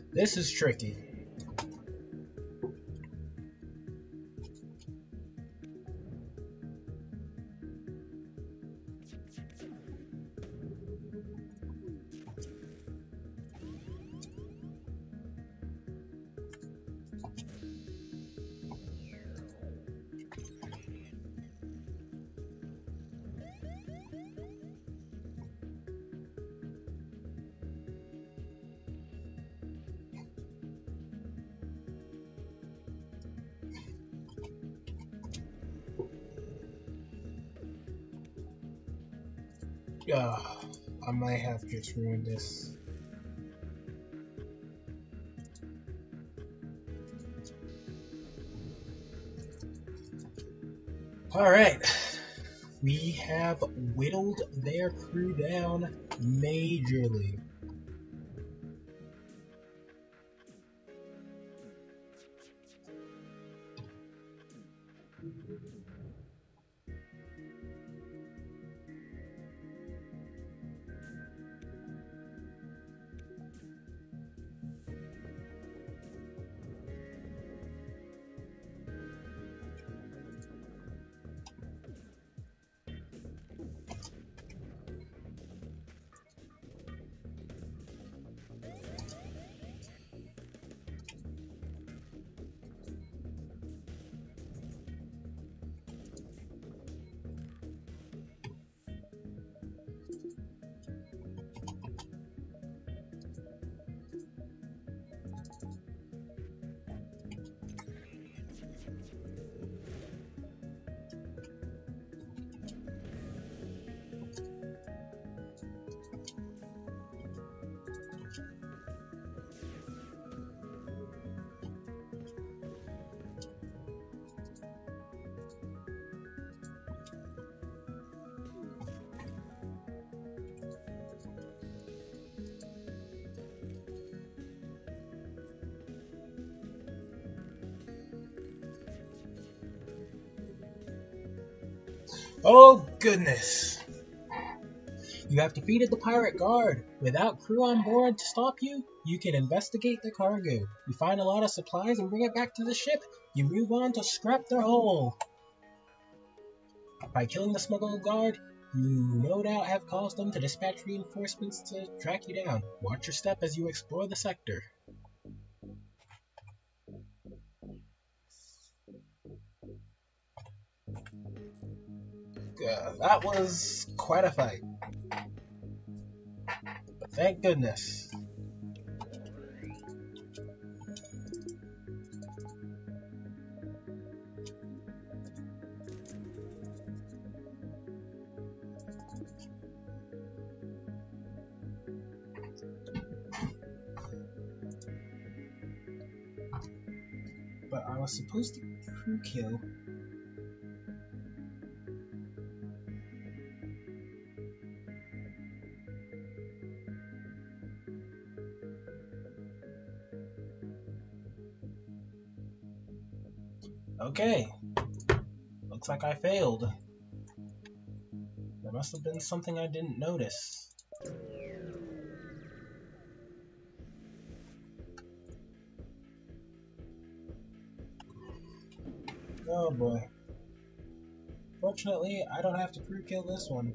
This is tricky. Uh, I might have just ruined this. Alright, we have whittled their crew down majorly. Oh goodness! You have defeated the pirate guard. Without crew on board to stop you, you can investigate the cargo. You find a lot of supplies and bring it back to the ship. You move on to scrap their hull. By killing the smuggler guard, you no doubt have caused them to dispatch reinforcements to track you down. Watch your step as you explore the sector. Uh, that was quite a fight. But thank goodness. But I was supposed to crew kill. Okay, looks like I failed. There must have been something I didn't notice. Oh boy. Fortunately, I don't have to crew kill this one.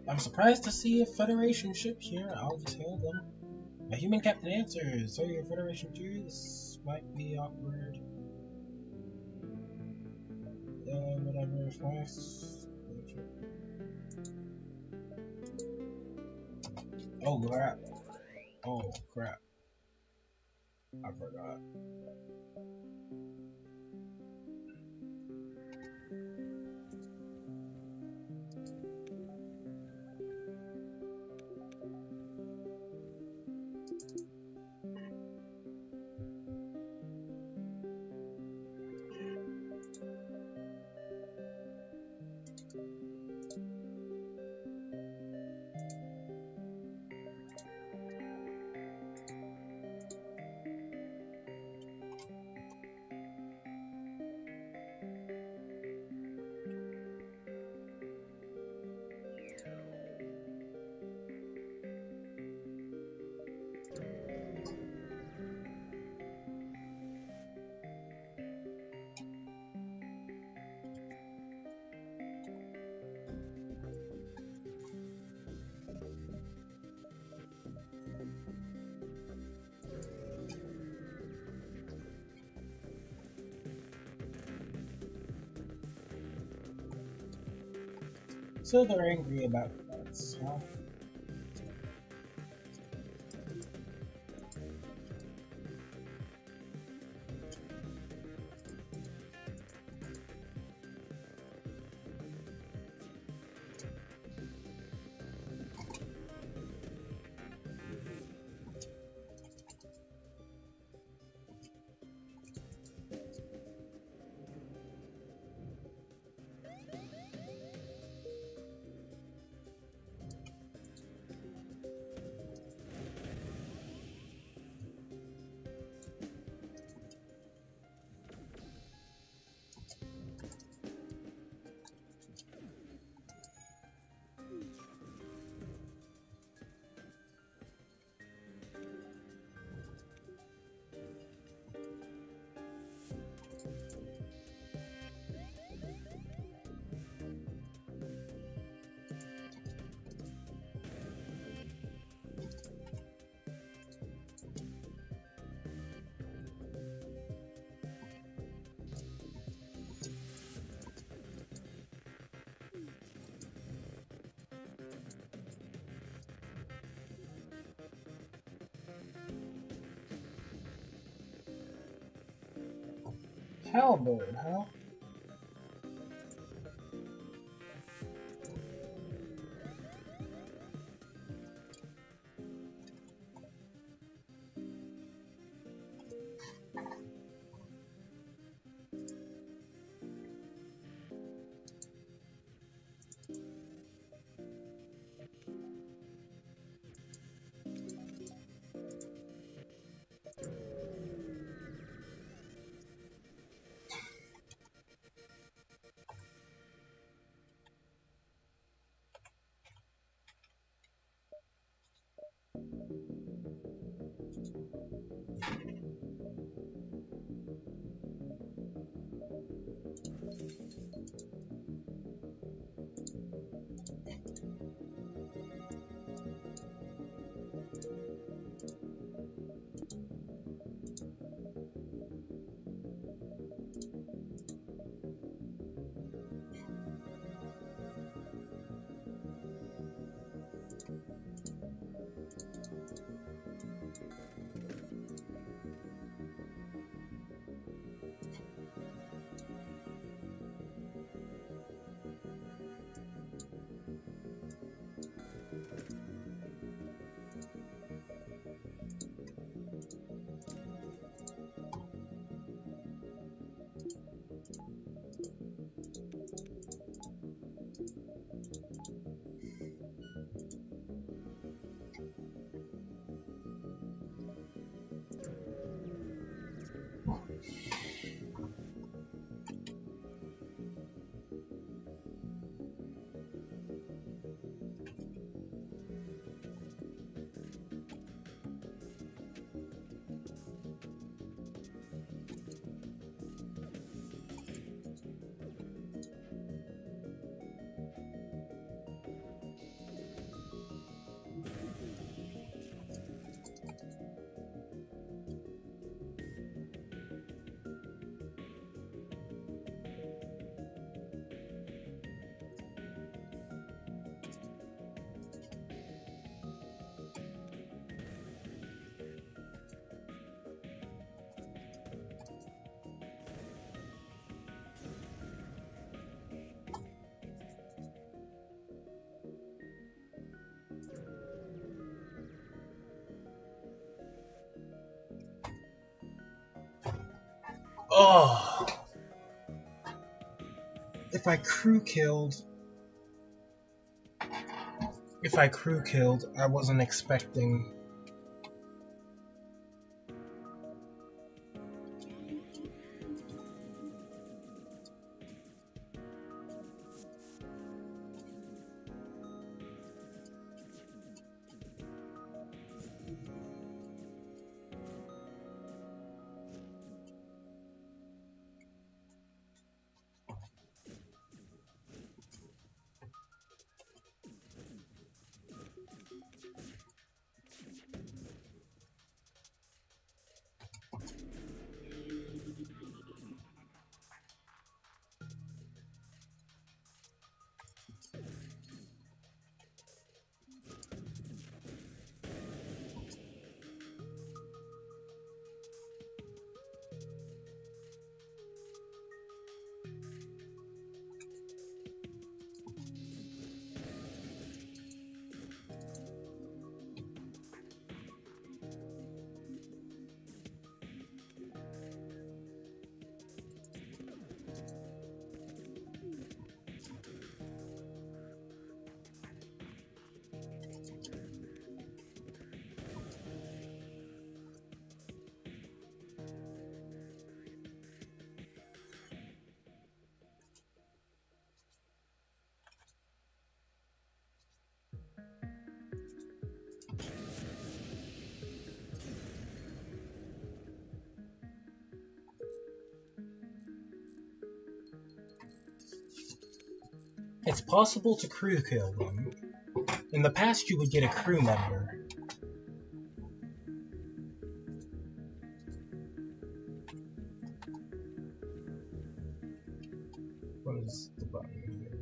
I'm surprised to see a Federation ship here. I'll just hail them. A human captain answers. So your Federation too? This might be awkward. Uh, whatever. Fast. Oh crap. Oh crap. I forgot. So they're angry about that, huh? Halberd, huh? Oh! If I crew killed... If I crew killed, I wasn't expecting... It's possible to crew kill them. In the past, you would get a crew member. What is the button here?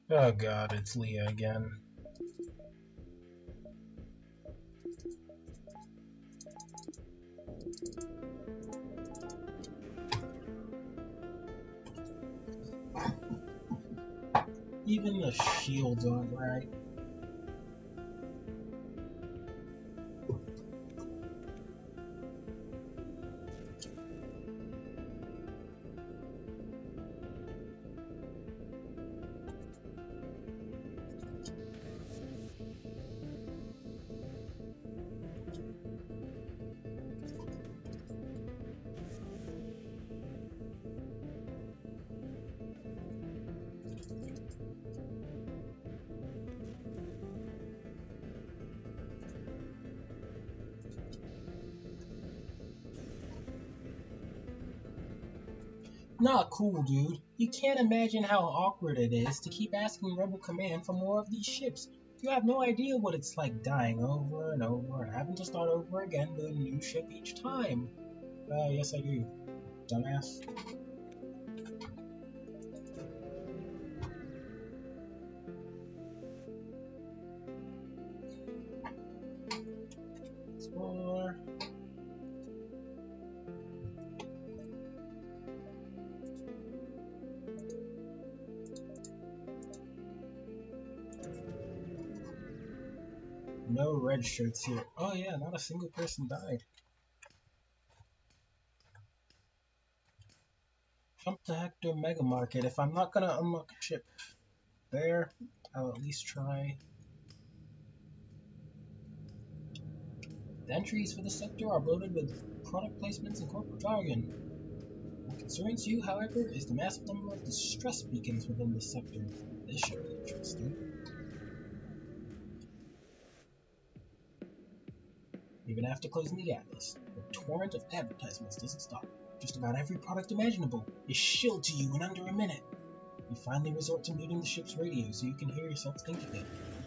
Oh god, it's Leah again. Even the shields aren't right. Not cool, dude. You can't imagine how awkward it is to keep asking Rebel Command for more of these ships. You have no idea what it's like dying over and over and having to start over again with a new ship each time. Uh, yes I do. Dumbass. Explore. No red shirts here. Oh yeah, not a single person died. Jump to Hector Mega Market. If I'm not gonna unlock a ship there, I'll at least try. The entries for the sector are loaded with product placements and corporate jargon. What concerns you, however, is the massive number of distress beacons within the sector. This should be interesting. Even after closing the atlas, the torrent of advertisements doesn't stop. Just about every product imaginable is shilled to you in under a minute. You finally resort to muting the ship's radio so you can hear yourself think of it.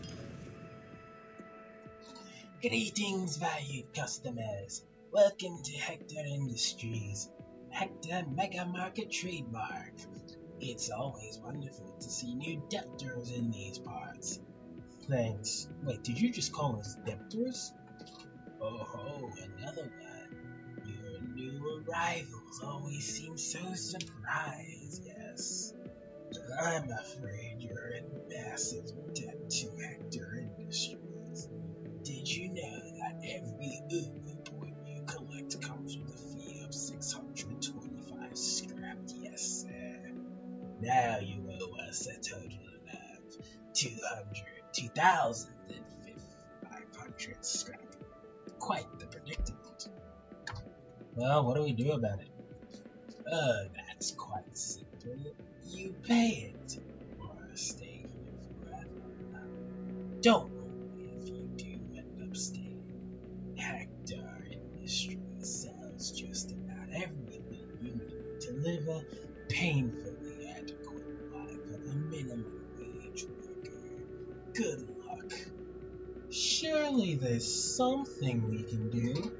Greetings, valued customers. Welcome to Hector Industries, Hector Mega Market trademark. It's always wonderful to see new debtors in these parts. Thanks. Wait, did you just call us debtors? Oh ho, another one. Your new arrivals always seem so surprised, yes. I'm afraid you're in massive debt to Hector Industries. Did you know that every Uber point you collect comes with a fee of six hundred twenty-five scrap? Yes, sir. Now you owe us a total of two hundred, two thousand five hundred scrap. Quite the predicament. Well, what do we do about it? Oh, that's quite simple. You pay it, or stay here forever. Don't worry if you do end up staying. Hector Industries sells just about everything you need to live a painfully adequate life of a minimum wage worker. Good luck. Surely there's something we can do.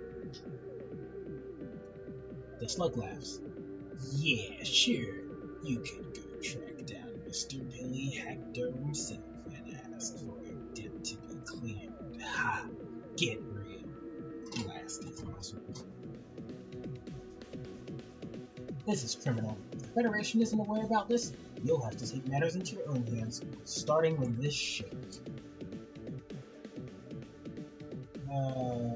The slug laughs. Yeah, sure. You could go track down Mister Billy Hector himself and ask for your debt to be cleared. Ha! Get real. Last if possible. This is criminal. If the Federation isn't aware about this, you'll have to take matters into your own hands, starting with this ship. Uh...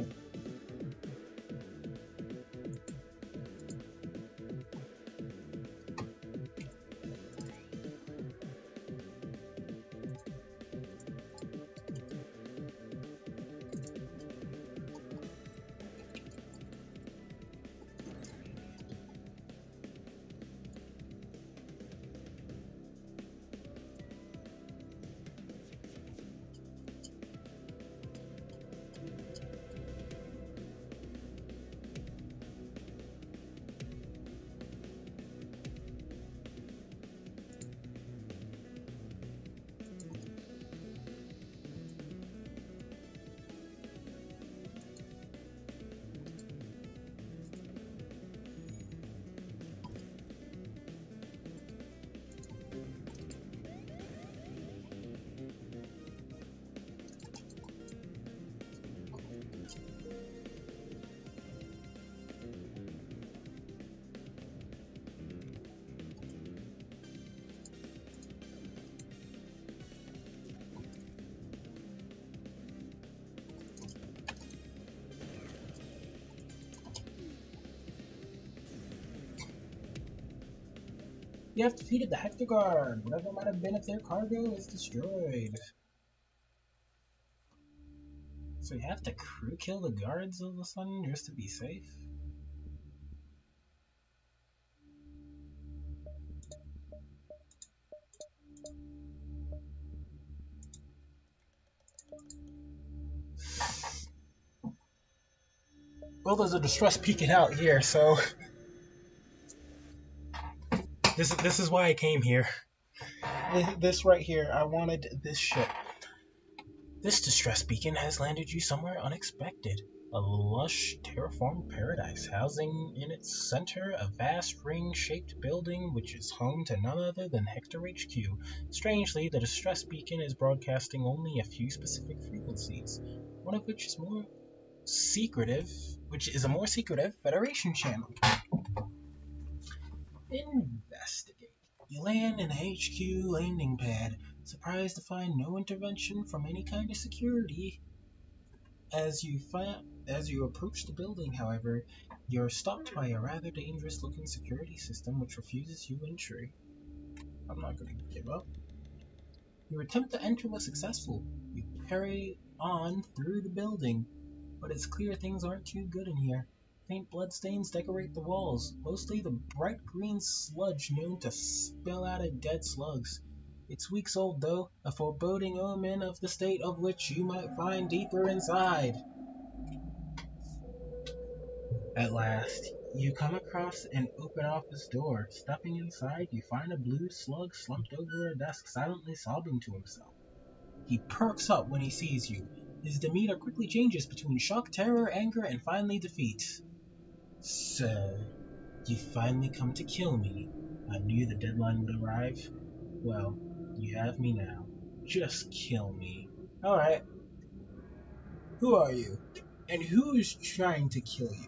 You have defeated the Hector Guard. Whatever might have been of their cargo is destroyed. So you have to crew kill the guards all of a sudden just to be safe? Well, there's a distress beacon out here, so this is this is why I came here. This right here, I wanted this ship. This distress beacon has landed you somewhere unexpected. A lush, terraformed paradise, housing in its center a vast ring-shaped building which is home to none other than Hector H Q. Strangely, the distress beacon is broadcasting only a few specific frequencies, one of which is more secretive, which is a more secretive Federation channel. Investigate. You land in the H Q landing pad, surprised to find no intervention from any kind of security. As you find, as you approach the building, however, you're stopped by a rather dangerous-looking security system which refuses you entry. I'm not going to give up. Your attempt to enter was successful. You carry on through the building, but it's clear things aren't too good in here. Faint bloodstains decorate the walls, mostly the bright green sludge known to spill out of dead slugs. It's weeks old, though, a foreboding omen of the state of which you might find deeper inside. At last, you come across an open office door. Stepping inside, you find a blue slug slumped over a desk, silently sobbing to himself. He perks up when he sees you. His demeanor quickly changes between shock, terror, anger, and finally defeat. So, you finally come to kill me. I knew the deadline would arrive. Well, you have me now. Just kill me. Alright. Who are you? And who is trying to kill you?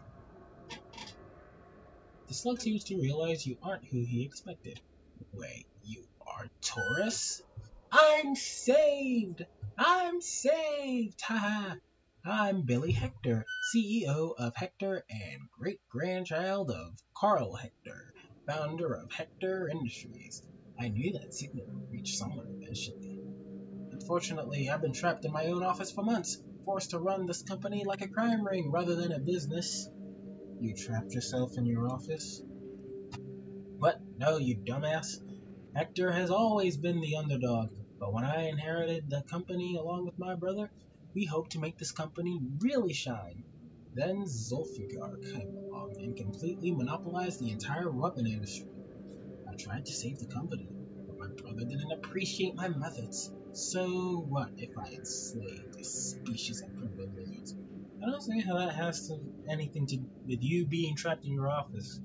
The slug seems to realize you aren't who he expected. Wait, you are Taurus? I'm saved! I'm saved! Haha! I'm Billy Hector, C E O of Hector and great-grandchild of Carl Hector, founder of Hector Industries. I knew that signal would reach someone eventually. Unfortunately, I've been trapped in my own office for months, forced to run this company like a crime ring rather than a business. You trapped yourself in your office? What? No, you dumbass. Hector has always been the underdog, but when I inherited the company along with my brother, we hoped to make this company really shine. Then Zulfigar came along and completely monopolized the entire weapon industry. I tried to save the company, but my brother didn't appreciate my methods. So what if I enslaved a species of primitive lizards? I don't see how that has to, anything to with you being trapped in your office.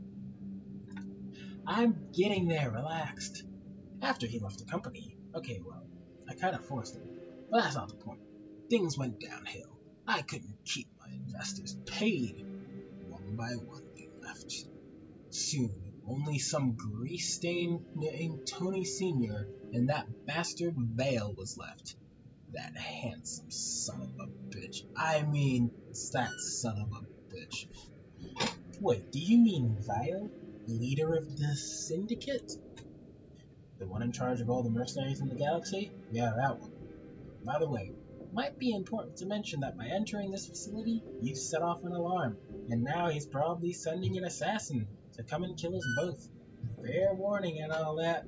I'm getting there, relaxed. After he left the company, okay, well, I kind of forced him, but that's not the point. Things went downhill. I couldn't keep my investors paid. One by one, they left. Soon, only some grease-stained named Tony Senior and that bastard Vale was left. That handsome son of a bitch. I mean, that son of a bitch. Wait, do you mean Vale? Leader of the Syndicate? The one in charge of all the mercenaries in the galaxy? Yeah, that one. By the way, it might be important to mention that by entering this facility, you set off an alarm, and now he's probably sending an assassin to come and kill us both. Fair warning and all that.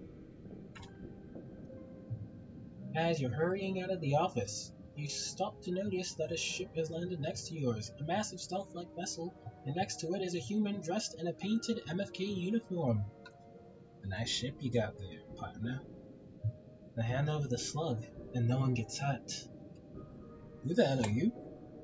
As you're hurrying out of the office, you stop to notice that a ship has landed next to yours, a massive stealth-like vessel, and next to it is a human dressed in a painted M F K uniform. A nice ship you got there, partner. Now hand over the slug, and no one gets hurt. Who the hell are you?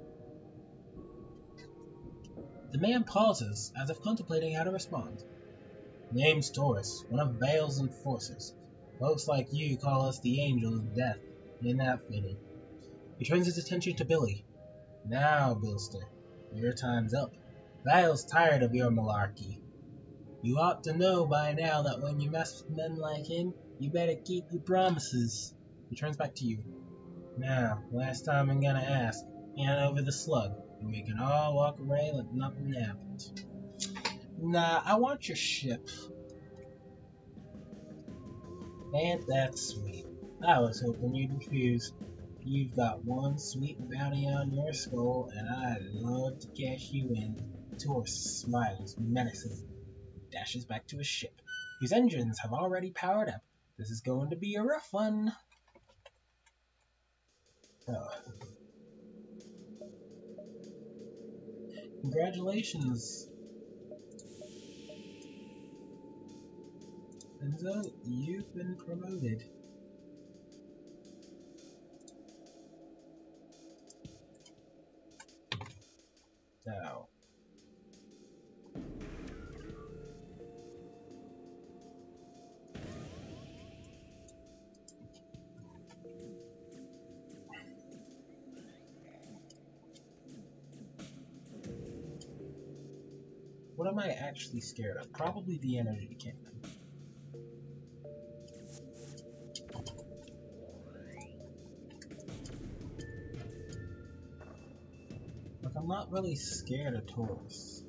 The man pauses, as if contemplating how to respond. Name's Taurus, one of Vale's enforcers. Folks like you call us the Angel of Death. Ain't that fitting? He turns his attention to Billy. Now, Bilster, your time's up. Vale's tired of your malarkey. You ought to know by now that when you mess with men like him, you better keep your promises. He turns back to you. Now, last time I'm gonna ask, hand over the slug, and we can all walk away like nothing happened. Nah, I want your ship. Ain't that sweet? I was hoping you'd refuse. You've got one sweet bounty on your skull, and I'd love to cash you in. Tor smiles menacingly, dashes back to his ship, whose engines have already powered up. This is going to be a rough one. Oh. Congratulations, Enzo, you've been promoted. Now, what am I actually scared of? Probably the energy cannon. Like, I'm not really scared of Taurus.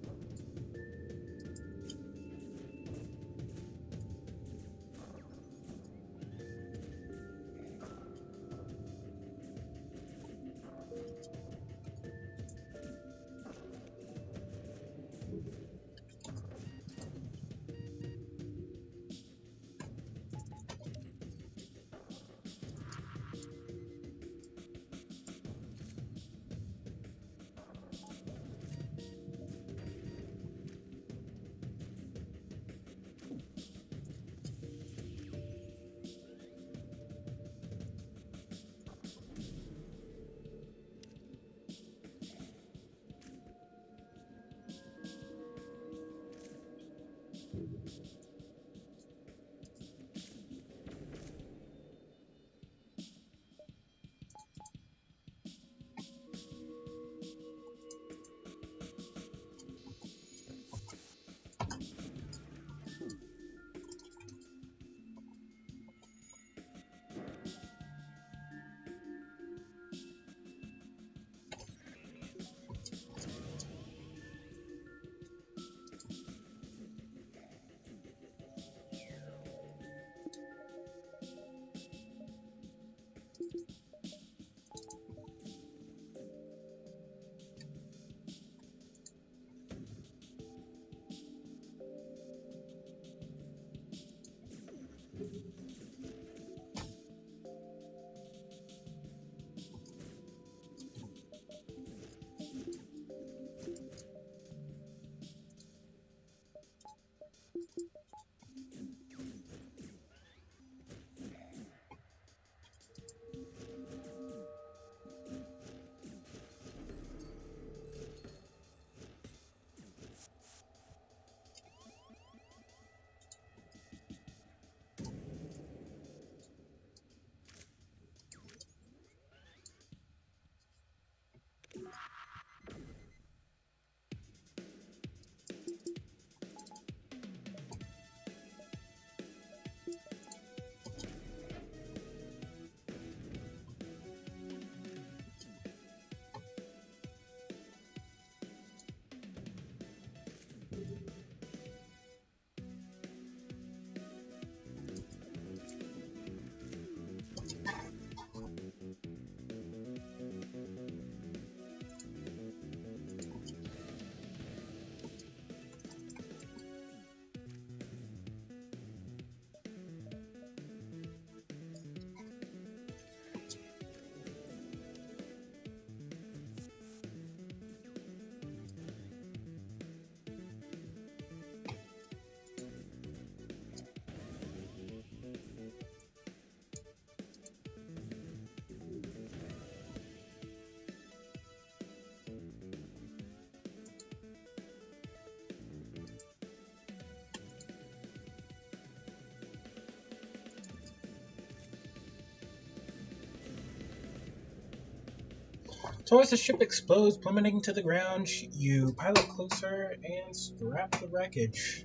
Taurus' ship explodes, plummeting to the ground. You pilot closer and scrap the wreckage.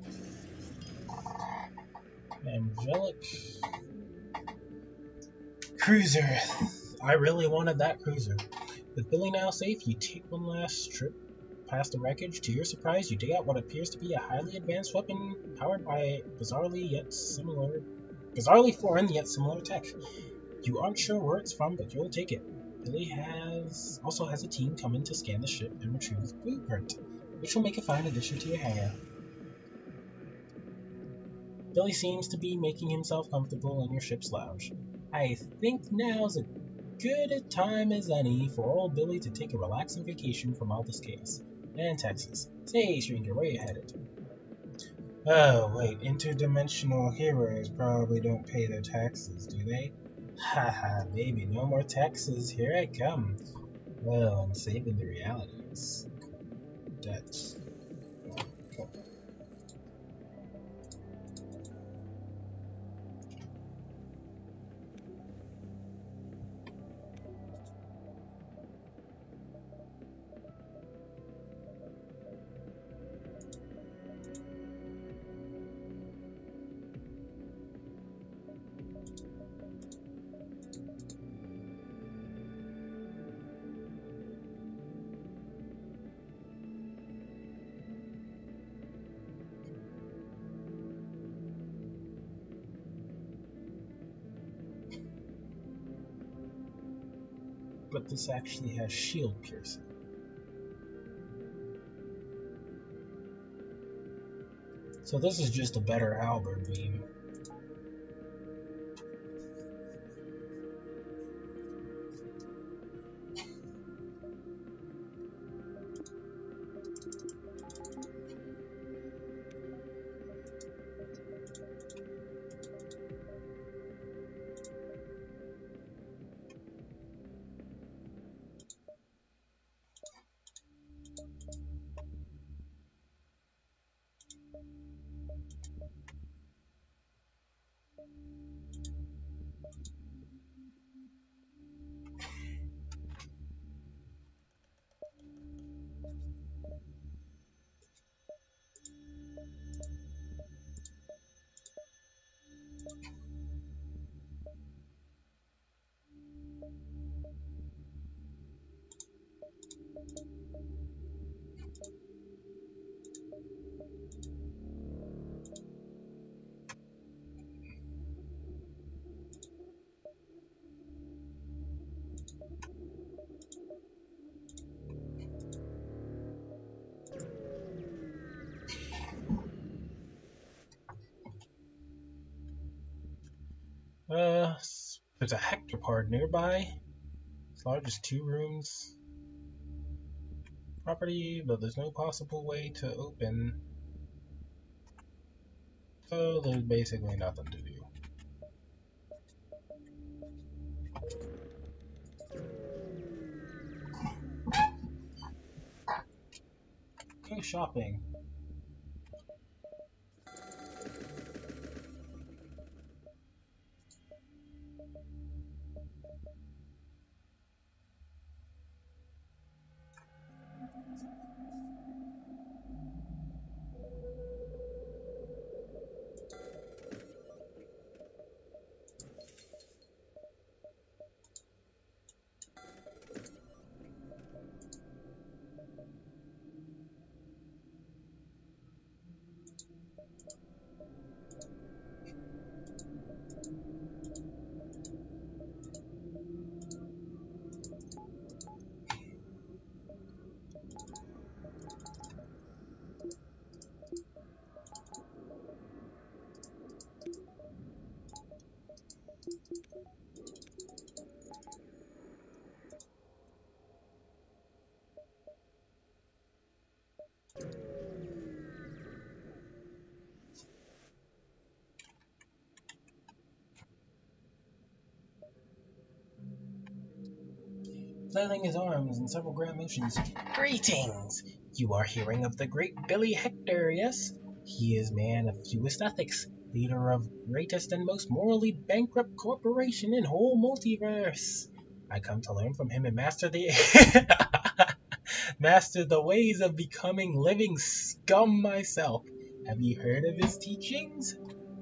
Angelic cruiser. I really wanted that cruiser. With Billy now safe, you take one last trip past the wreckage. To your surprise, you dig out what appears to be a highly advanced weapon powered by bizarrely yet similar Bizarrely foreign, yet similar tech. You aren't sure where it's from, but you'll take it. Billy has also has a team coming to scan the ship and retrieve its blueprint, which will make a fine addition to your hangar. Billy seems to be making himself comfortable in your ship's lounge. I think now's as good a time as any for old Billy to take a relaxing vacation from all this chaos. And Texas. Say, stranger, where you headed? Oh, wait, interdimensional heroes probably don't pay their taxes, do they? Haha, baby, no more taxes, here I come. Well, I'm saving the realities. That's... cool. But this actually has shield piercing. So this is just a better halberd beam. Uh, there's a hectopard nearby. As large as two rooms. Property, but there's no possible way to open. So there's basically nothing to do. Go shopping. Flailing his arms in several grand motions. Greetings! You are hearing of the great Billy Hector, yes? He is man of fewest ethics, leader of greatest and most morally bankrupt corporation in whole multiverse. I come to learn from him and master the master the ways of becoming living scum myself. Have you heard of his teachings?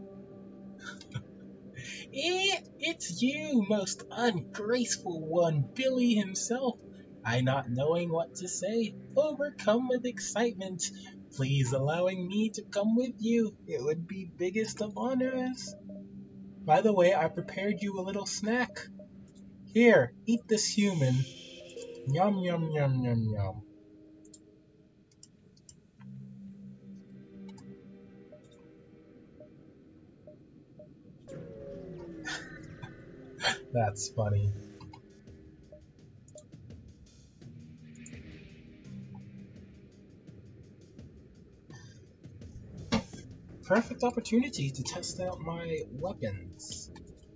It, it's you, most ungraceful one, Billy himself. I not knowing what to say, overcome with excitement. Please allowing me to come with you. It would be biggest of honors. By the way, I prepared you a little snack. Here, eat this human. Yum, yum, yum, yum, yum. That's funny. Perfect opportunity to test out my weapons.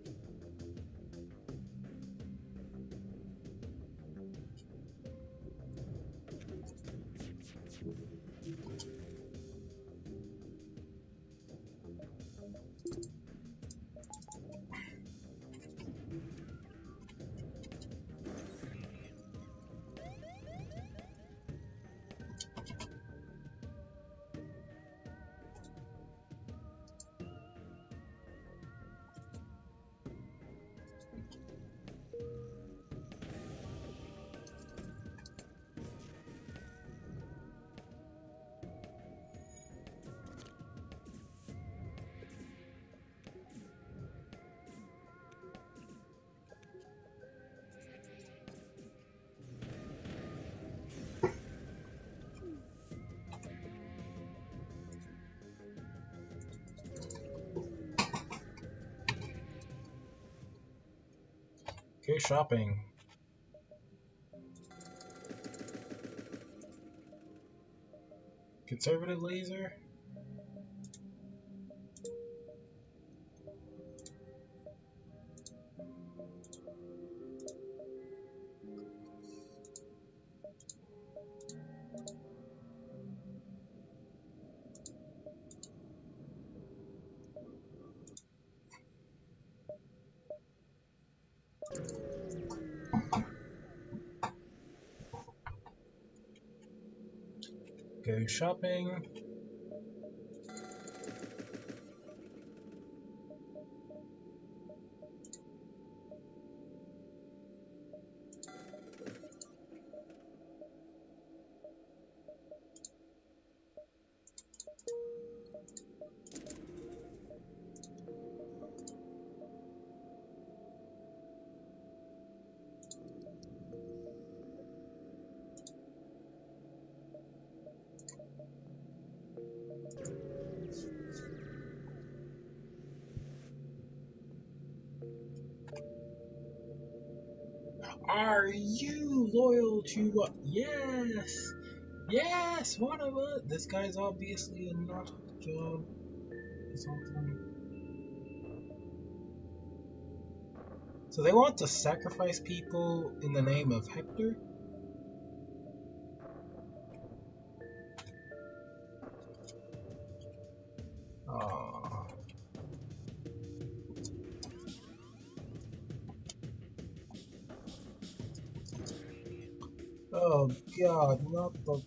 Okay, shopping. Conservative laser. Go shopping. Are you loyal to what? Yes! Yes! One of us! This guy's obviously a nut job or something. So they want to sacrifice people in the name of Hector? Aww. Oh god, not the...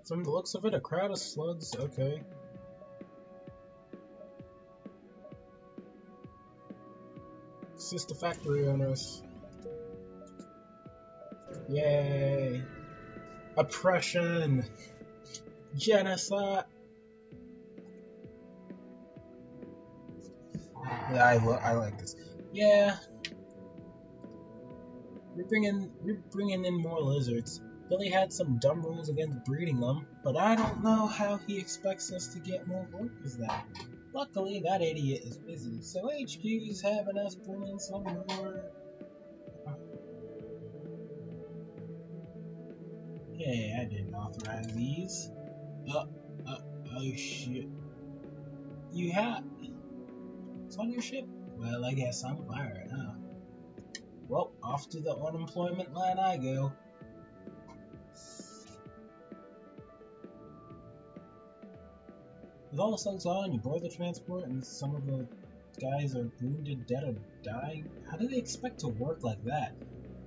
From the looks of it, a crowd of slugs. Okay. Assist the factory owners. Yay! Oppression! Genocide! Yeah, I, I like this. Yeah. We're bringing, we're bringing in more lizards. Billy had some dumb rules against breeding them, but I don't know how he expects us to get more workers then. Luckily, that idiot is busy, so H Q's having us bring in some more. Hey, I didn't authorize these. Uh, uh, oh shit. You have... It's on your ship? Well, I guess I'm fired, huh? Well, off to the unemployment line I go. With all the slugs on, you board the transport and some of the guys are wounded, dead, or dying. How do they expect to work like that?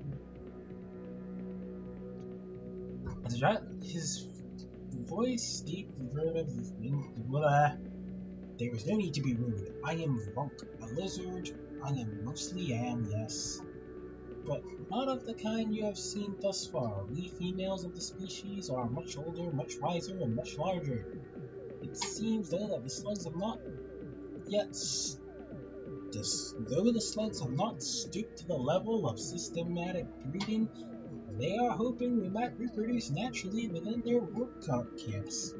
His voice deep, verve, blah. There is no need to be rude. I am Vunk, a lizard. I am mostly am, yes. But not of the kind you have seen thus far. We females of the species are much older, much wiser, and much larger. It seems, though, that the slugs have not yet... This, though the slugs have not stooped to the level of systematic breeding, they are hoping we might reproduce naturally within their work camps.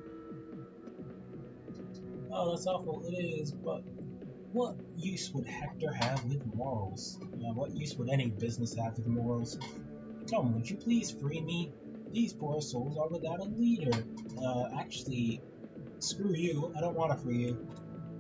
Oh, that's awful. It is, but what use would Hector have with morals? Uh, what use would any business have with morals? Come, would you please free me? These poor souls are without a leader. Uh, actually, screw you. I don't want to free you.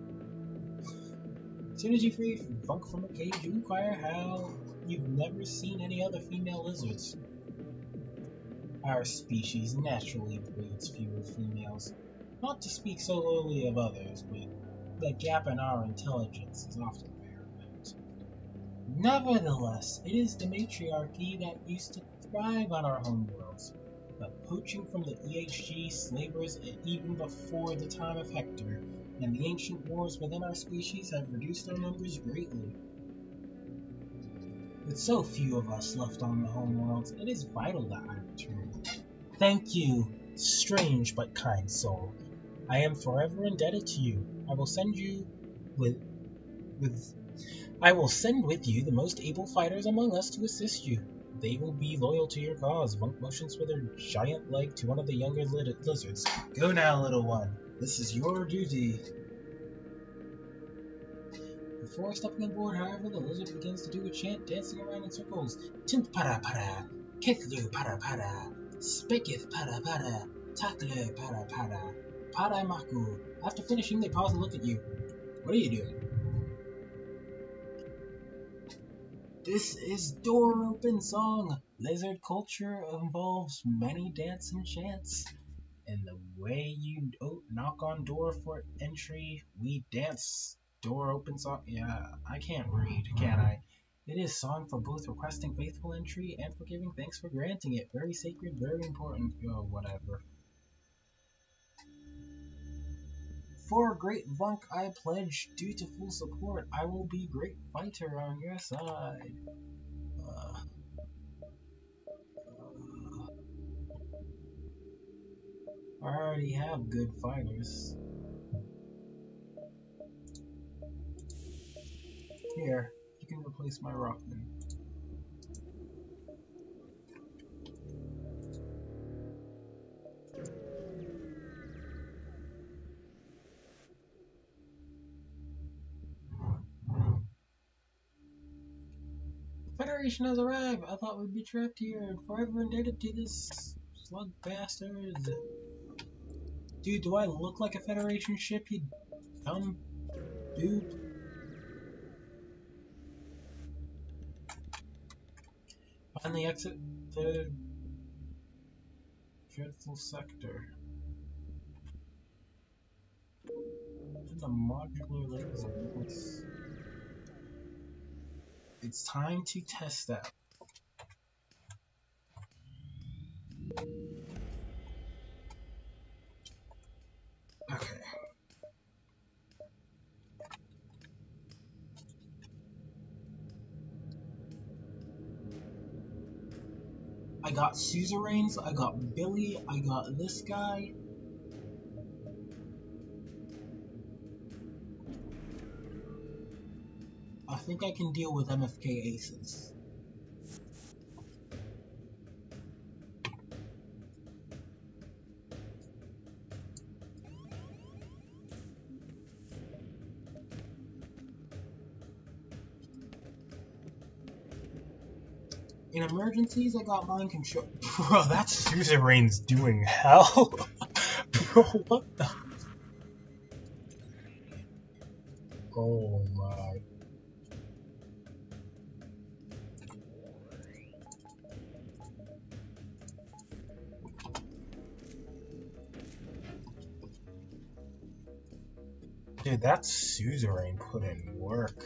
As soon as you free Vunk from a cage, you inquire how you've never seen any other female lizards. Our species naturally breeds fewer females. Not to speak so lowly of others, but the gap in our intelligence is often paramount. Nevertheless, it is the matriarchy that used to thrive on our homeworlds. But poaching from the E H G slavers even before the time of Hector, and the ancient wars within our species have reduced our numbers greatly. With so few of us left on the homeworlds, it is vital that I return. Thank you, strange but kind soul. I am forever indebted to you. I will send you with with I will send with you the most able fighters among us to assist you. They will be loyal to your cause. Vunk motions with her giant leg to one of the younger lizards. Go now, little one. This is your duty. Before stepping on board, however, the lizard begins to do a chant, dancing around in circles. Tint para para, Kithlu para para, Spikith para para, Takle para para, Para Maku. After finishing, they pause and look at you. What are you doing? This is Door Open Song. Lizard culture involves many dance and chants. And the way you knock on door for entry, we dance. Door open song. Yeah, I can't read, can I? It is song for both requesting faithful entry and for giving thanks for granting it. Very sacred, very important. Oh, whatever. For great Vunk, I pledge dutiful support. I will be great fighter on your side. Uh, uh, I already have good fighters. Here, you can replace my Rockman. Federation has arrived! I thought we'd be trapped here and forever indebted to this slug bastard. Dude, do I look like a Federation ship, you dumb dude? Finally exit the dreadful sector. And the modular laser. It's time to test that. I got suzerains, I got Billy, I got this guy. I think I can deal with M F K aces. In emergencies, I got mind control. Bro, that suzerain's doing hell. Bro, what the? Oh my. Dude, that suzerain put in work.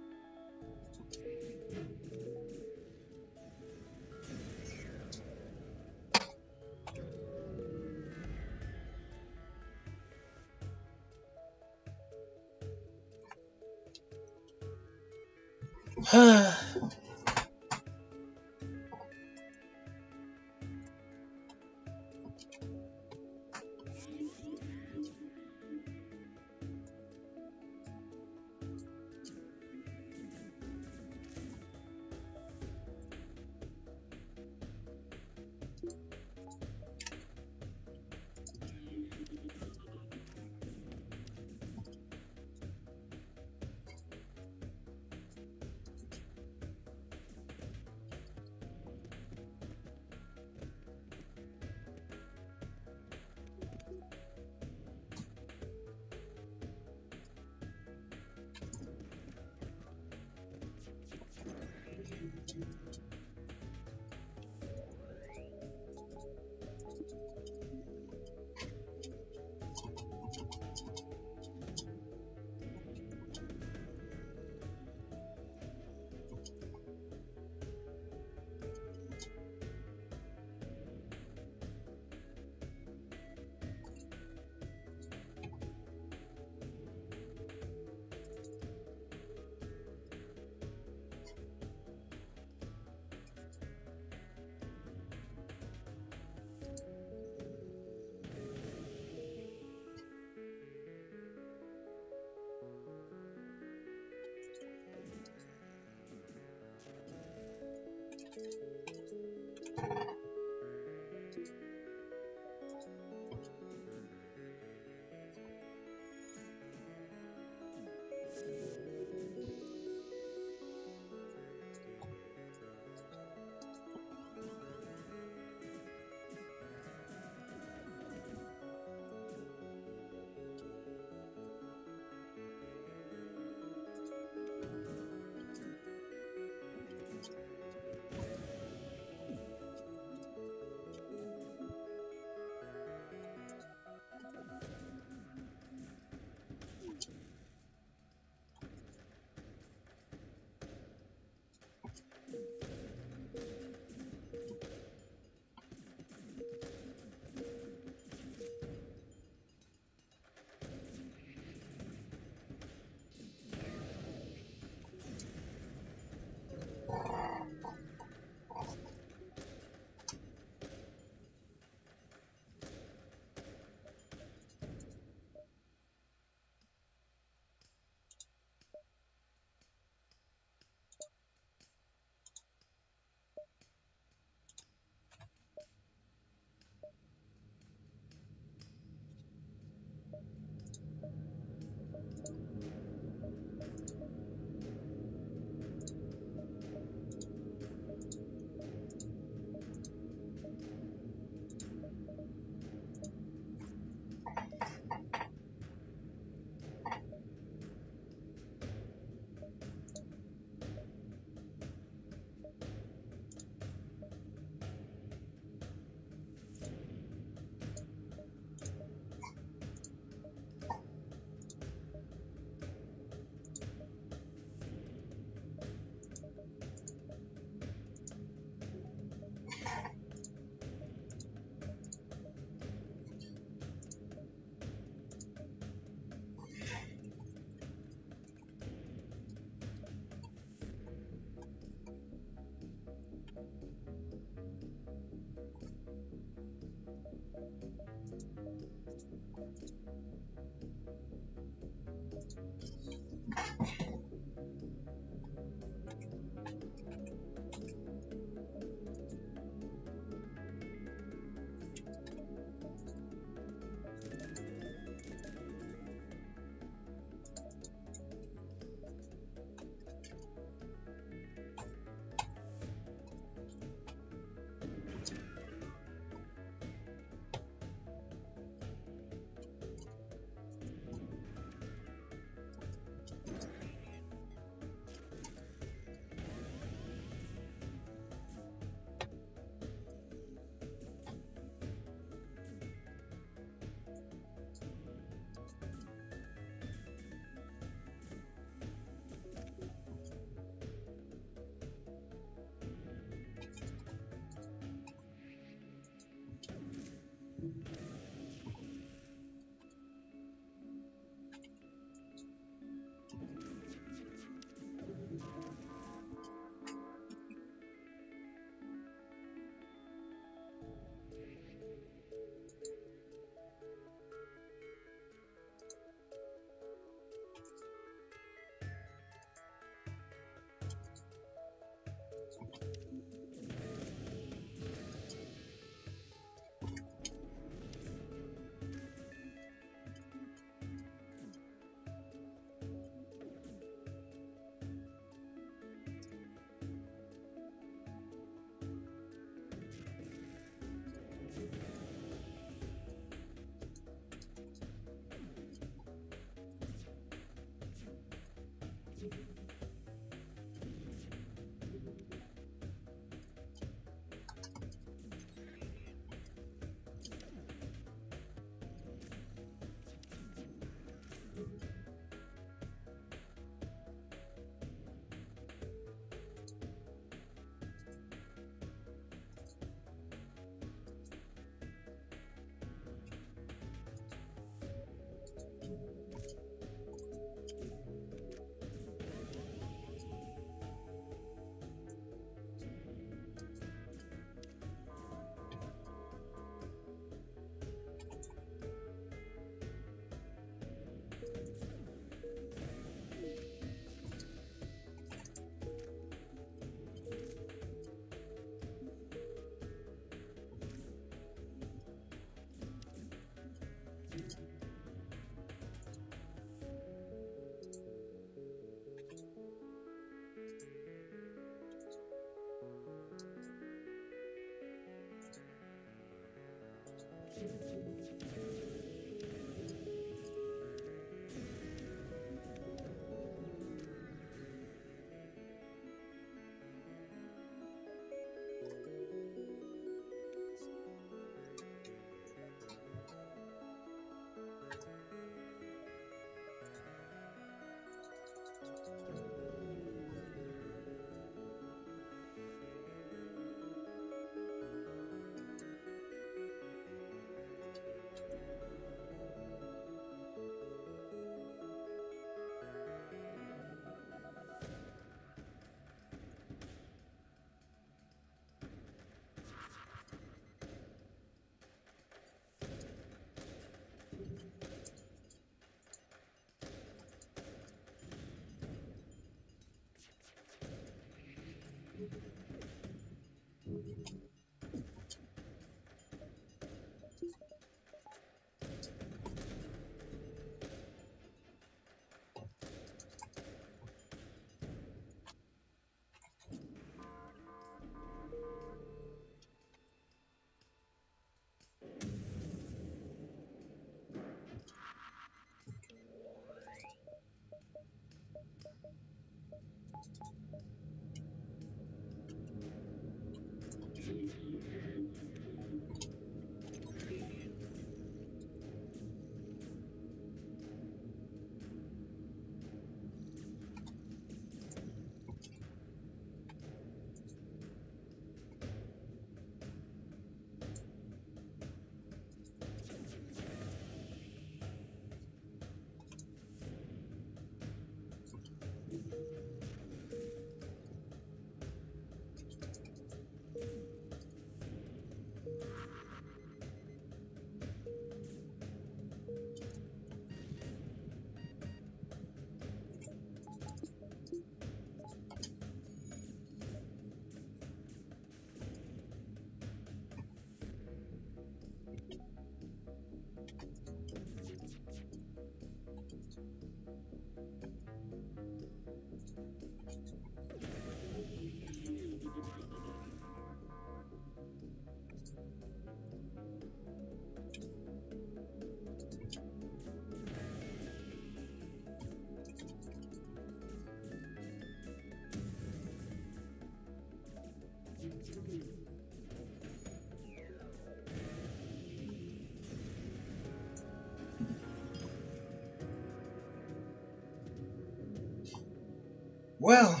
Well,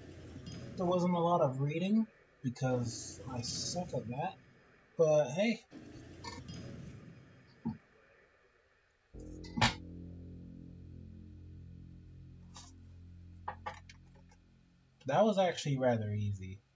there wasn't a lot of reading because I suck at that. But hey. That was actually rather easy.